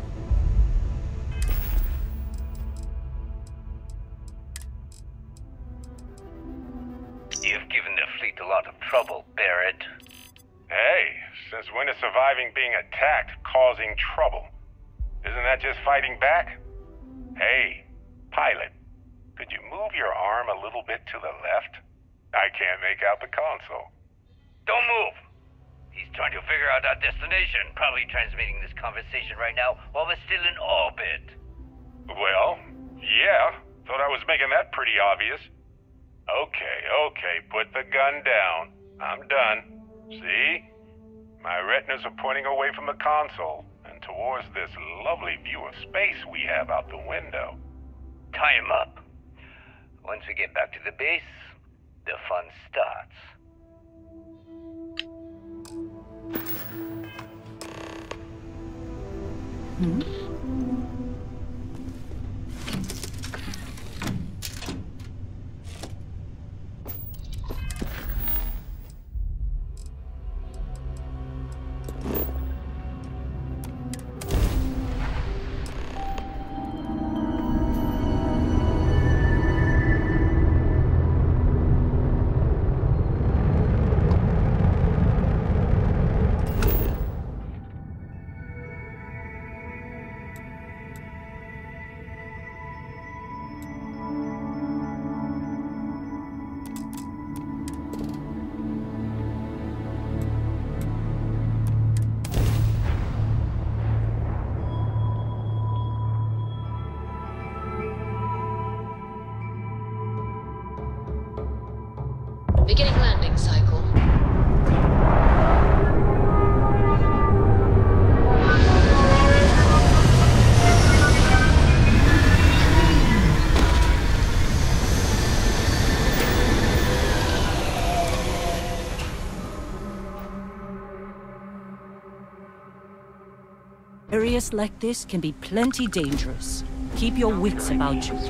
You've given the fleet a lot of trouble, Barrett. Hey, since when is surviving being attacked causing trouble? Isn't that just fighting back? Hey, pilot, could you move your arm a little bit to the left? I can't make out the console. Don't move! He's trying to figure out our destination. Probably transmitting this conversation right now while we're still in orbit. Well, yeah. Thought I was making that pretty obvious. Okay, okay, put the gun down. I'm done. See? My retinas are pointing away from the console and towards this lovely view of space we have out the window. Tie him up. Once we get back to the base, the fun starts. Hmm? Beginning landing cycle. Areas like this can be plenty dangerous. Keep your wits about you.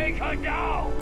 Take her down!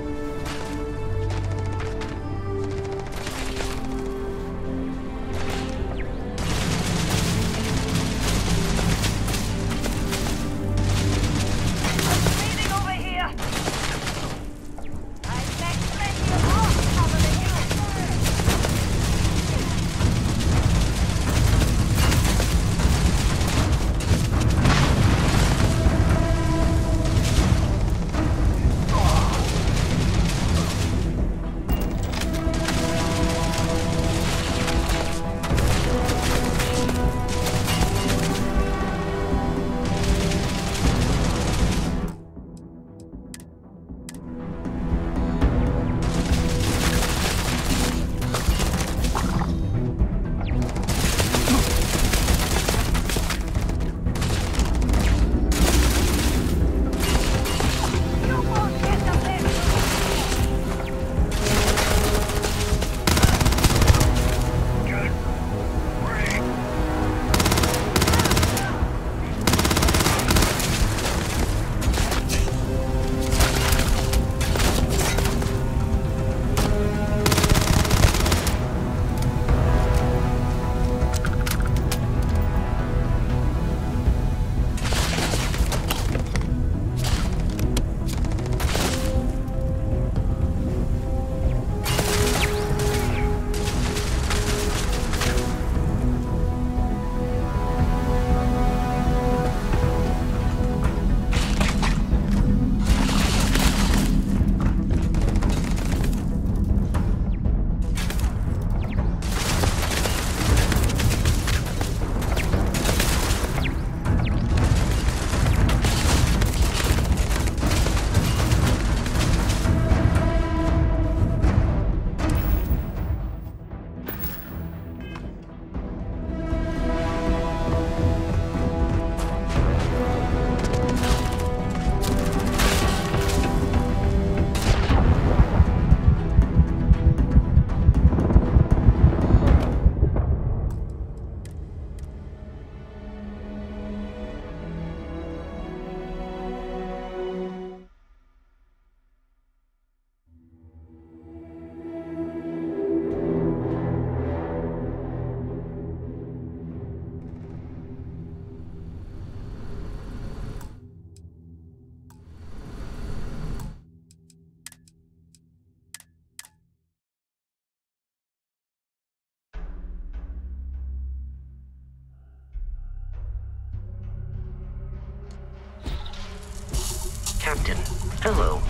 Captain, hello.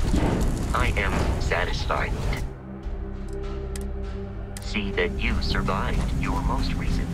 I am satisfied. See that you survived your most recent.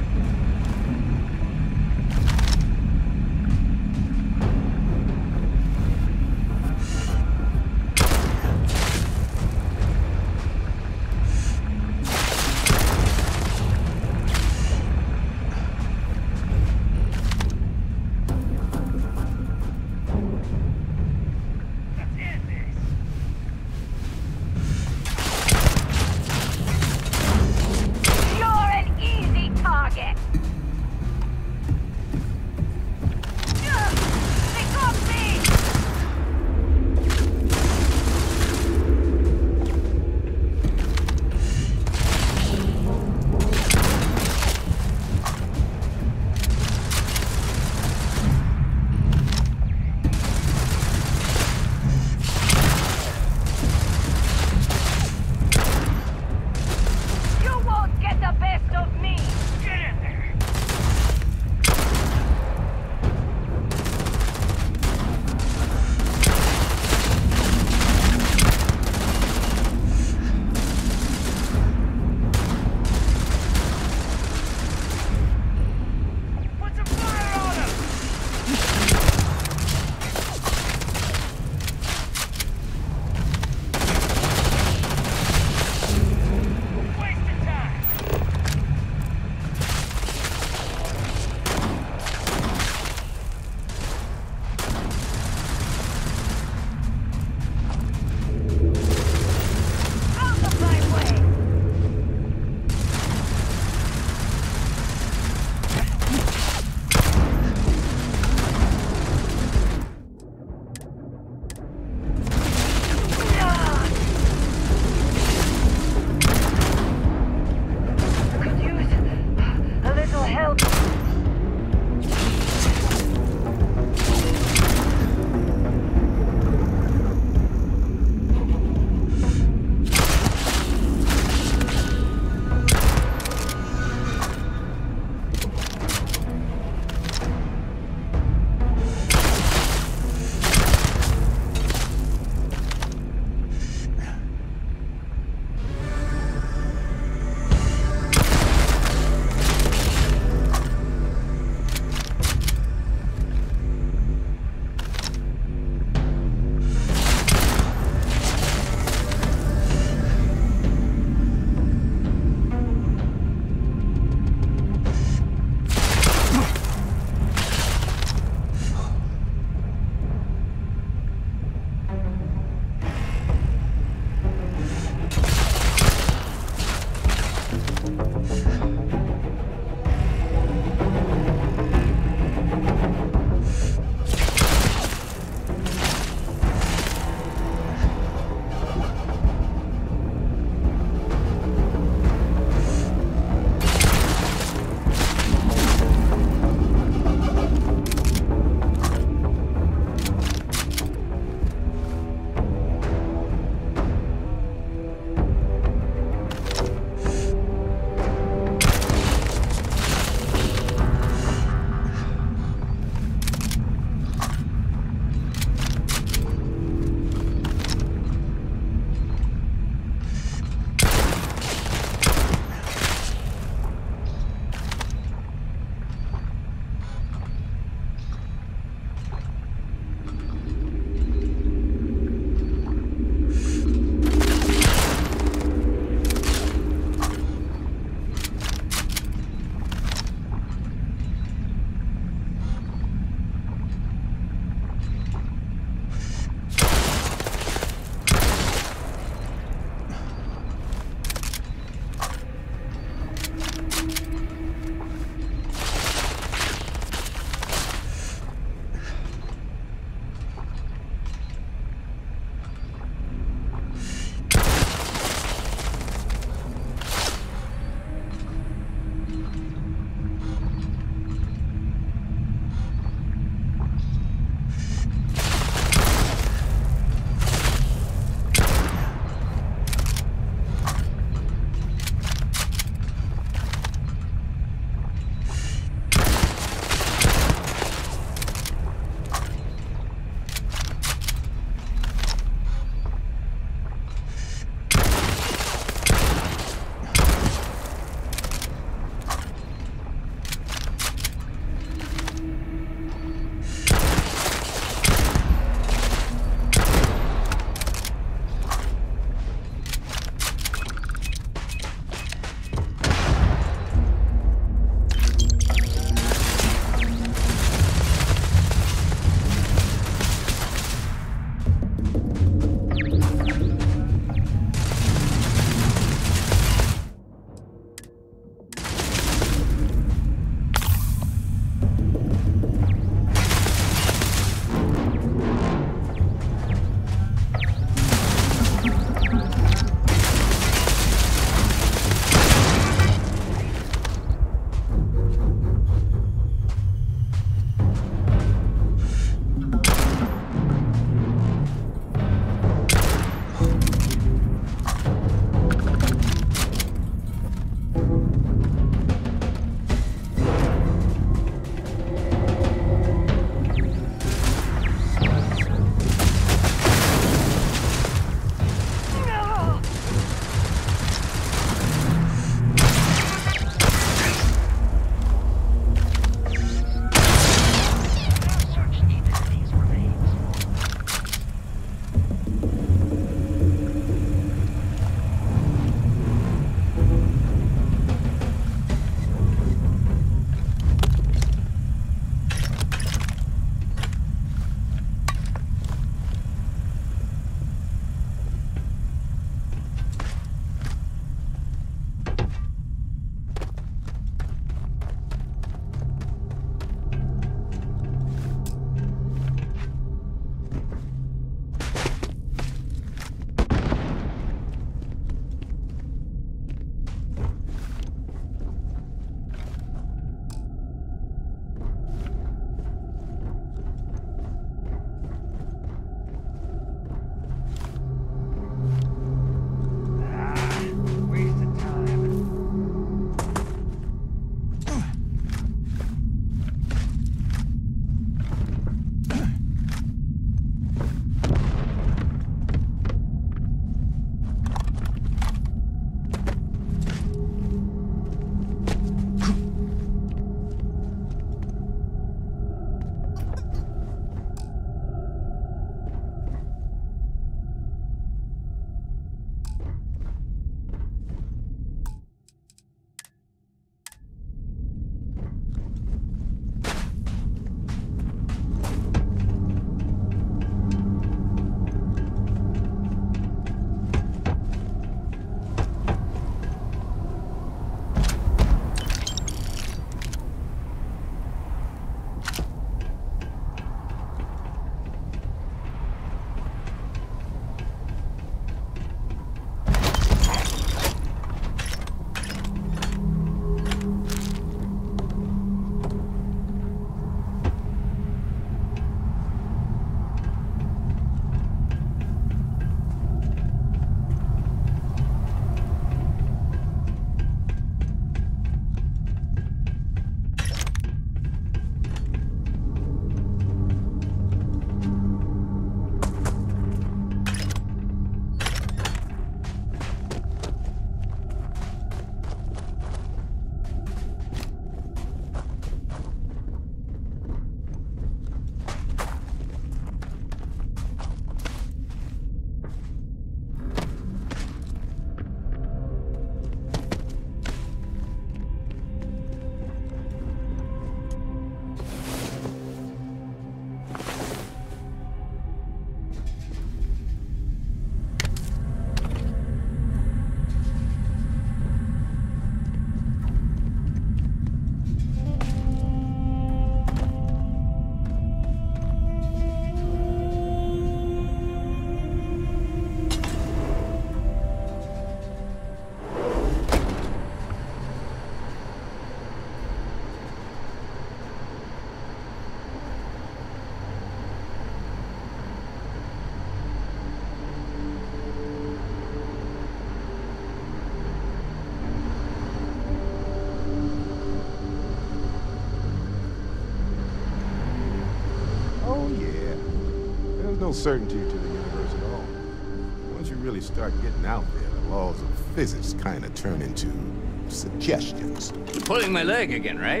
no certainty to the universe at all. Once you really start getting out there, the laws of physics kind of turn into suggestions. You're pulling my leg again, right?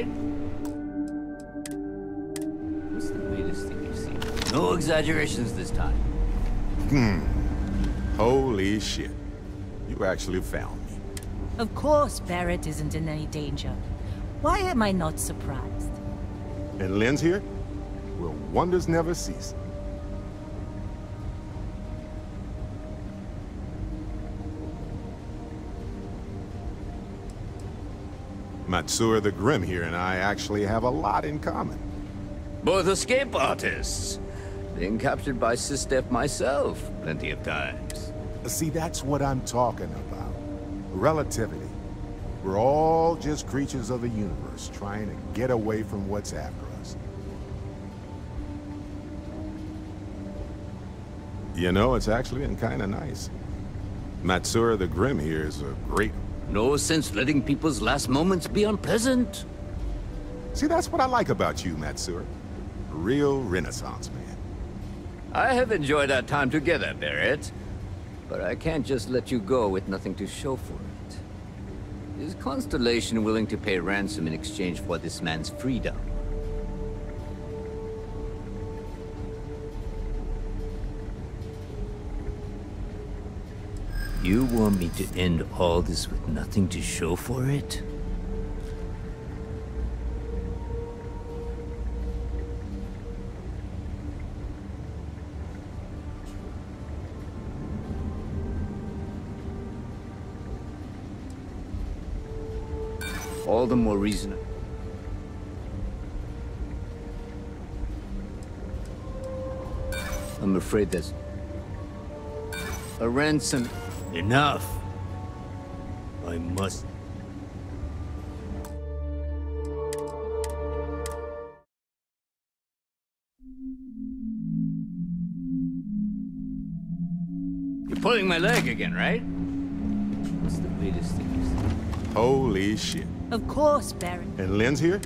What's the latest thing you've seen? No exaggerations this time. Hmm. Holy shit. You actually found me. Of course Barrett isn't in any danger. Why am I not surprised? And Lynn's here? Well, wonders never cease. Matsura the Grim here and I actually have a lot in common. Both escape artists. Being captured by Sistef myself plenty of times. See, that's what I'm talking about. Relativity. We're all just creatures of the universe, trying to get away from what's after us. You know, it's actually been kind of nice. Matsura the Grim here is a great... No sense letting people's last moments be unpleasant. See, that's what I like about you, Matsura. A real Renaissance man. I have enjoyed our time together, Barrett. But I can't just let you go with nothing to show for it. Is Constellation willing to pay ransom in exchange for this man's freedom? You want me to end all this with nothing to show for it? All the more reason. I'm afraid that's... a ransom. Enough. I must... You're pulling my leg again, right? What's the latest thing you've seen? Holy shit. Of course, Barrett. And Lynn's here?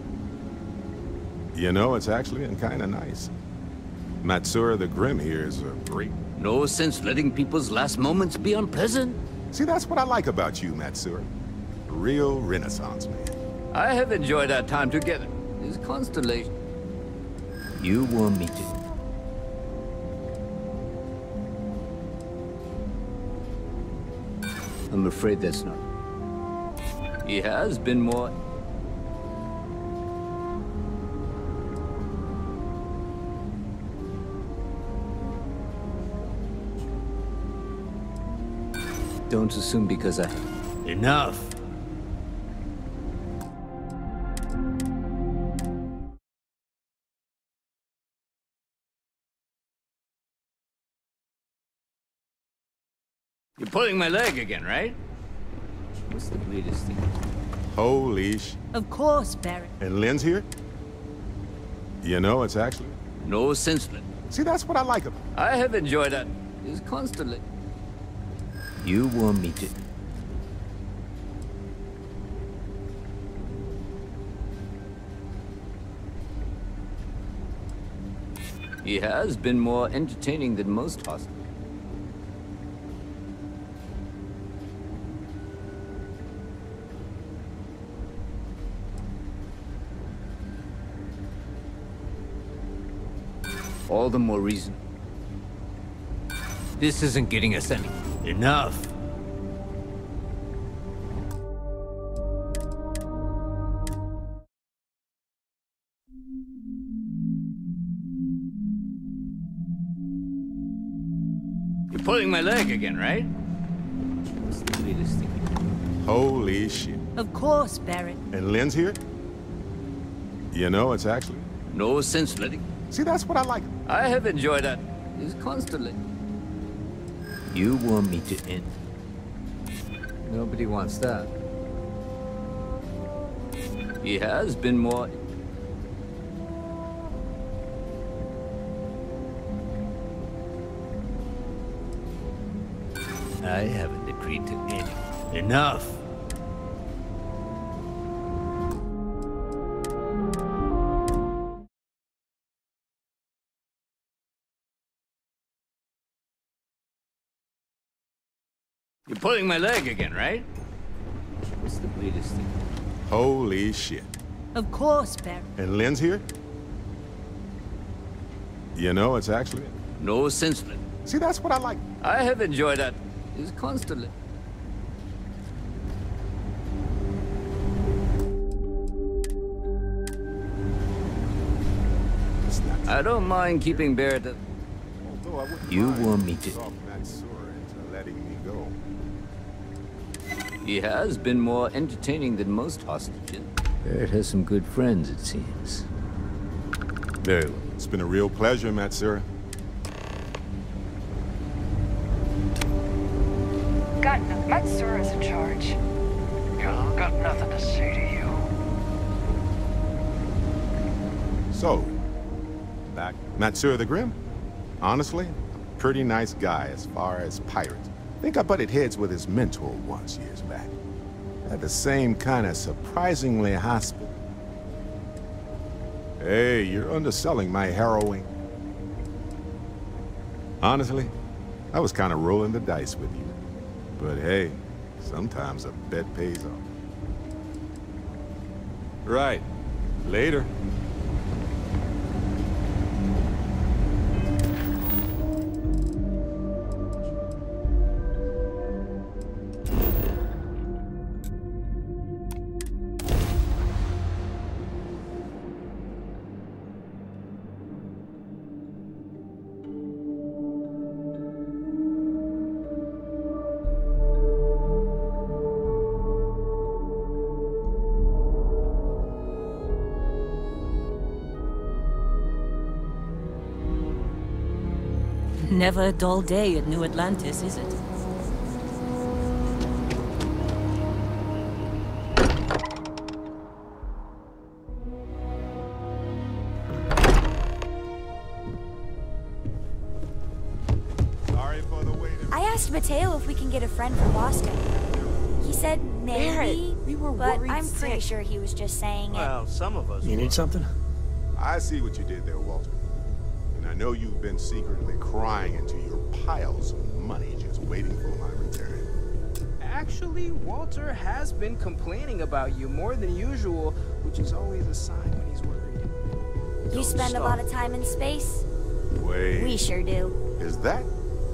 You know, it's actually been kind of nice. Matsura the Grim here is a great... No sense letting people's last moments be unpleasant. See, that's what I like about you, Matsura. A real Renaissance man. I have enjoyed our time together. Is Constellation... You want me to... I'm afraid that's not... He has been more... Don't assume because I... Enough! You're pulling my leg again, right? What's the latest thing? Holy sh... Of course, Barrett. And Lynn's here? You know, it's actually... No sense let... See, that's what I like about it. I have enjoyed that. Is constantly... You want me to... He has been more entertaining than most hostages. All the more reason. This isn't getting us any... Enough! You're pulling my leg again, right? What's the latest thing? Holy shit. Of course, Barrett. And Lynn's here? You know, it's actually... No sense letting... See, that's what I like. I have enjoyed that. Is constantly... You want me to end... Nobody wants that. He has been more... I haven't agreed to any. Enough! pulling my leg again, right? What's the latest thing? Holy shit. Of course, Barrett. And Lynn's here? You know, it's actually... No sense, Lynn. See, that's what I like. I have enjoyed that. It's constantly... I don't mind keeping Barrett. You want me to? Letting me go. He has been more entertaining than most hostages. Barrett has some good friends, it seems. Very well. It's been a real pleasure, Matsura. Got nothing. Matsura's in charge. Yeah, got nothing to say to you. So, back. Matsura the Grim? Honestly, pretty nice guy as far as pirates. Think I butted heads with his mentor once years back. Had the same kind of surprisingly hospitable. Hey, you're underselling my harrowing. Honestly, I was kind of rolling the dice with you. But hey, sometimes a bet pays off. Right. Later. Never a dull day at New Atlantis, is it? Sorry for the wait. I asked Mateo if we can get a friend from Boston. He said maybe, Barrett, we were but worried I'm pretty sick. sure he was just saying Well, some of us You were. need something? I see what you did there, Walter. And I know you've been secretly crying into your piles of money just waiting for my return. Actually, Walter has been complaining about you more than usual, which is always a sign when he's worried. it. You spend a lot of time in space? Wait. We sure do. Is that?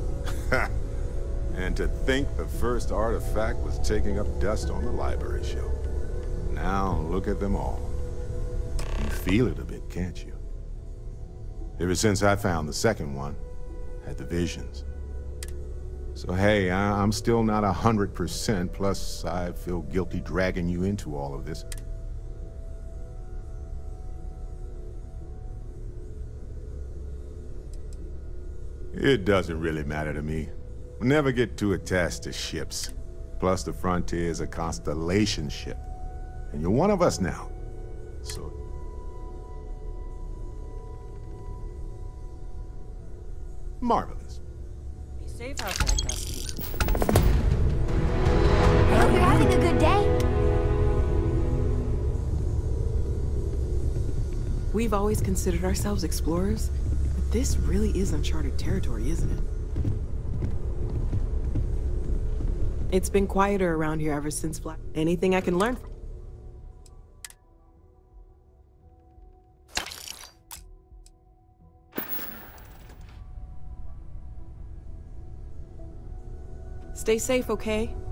And to think the first artifact was taking up dust on the library shelf. Now look at them all. You feel it a bit, can't you? Ever since I found the second one, had the visions. So hey, I I'm still not a hundred percent, plus I feel guilty dragging you into all of this. It doesn't really matter to me. Never get too attached to ships. Plus the Frontier is a constellation ship. And you're one of us now. So... marvelous. Be safe out there, Dusty. I hope you're having a good day. We've always considered ourselves explorers, but this really is uncharted territory, isn't it? It's been quieter around here ever since Black. Anything I can learn from. Stay safe, okay?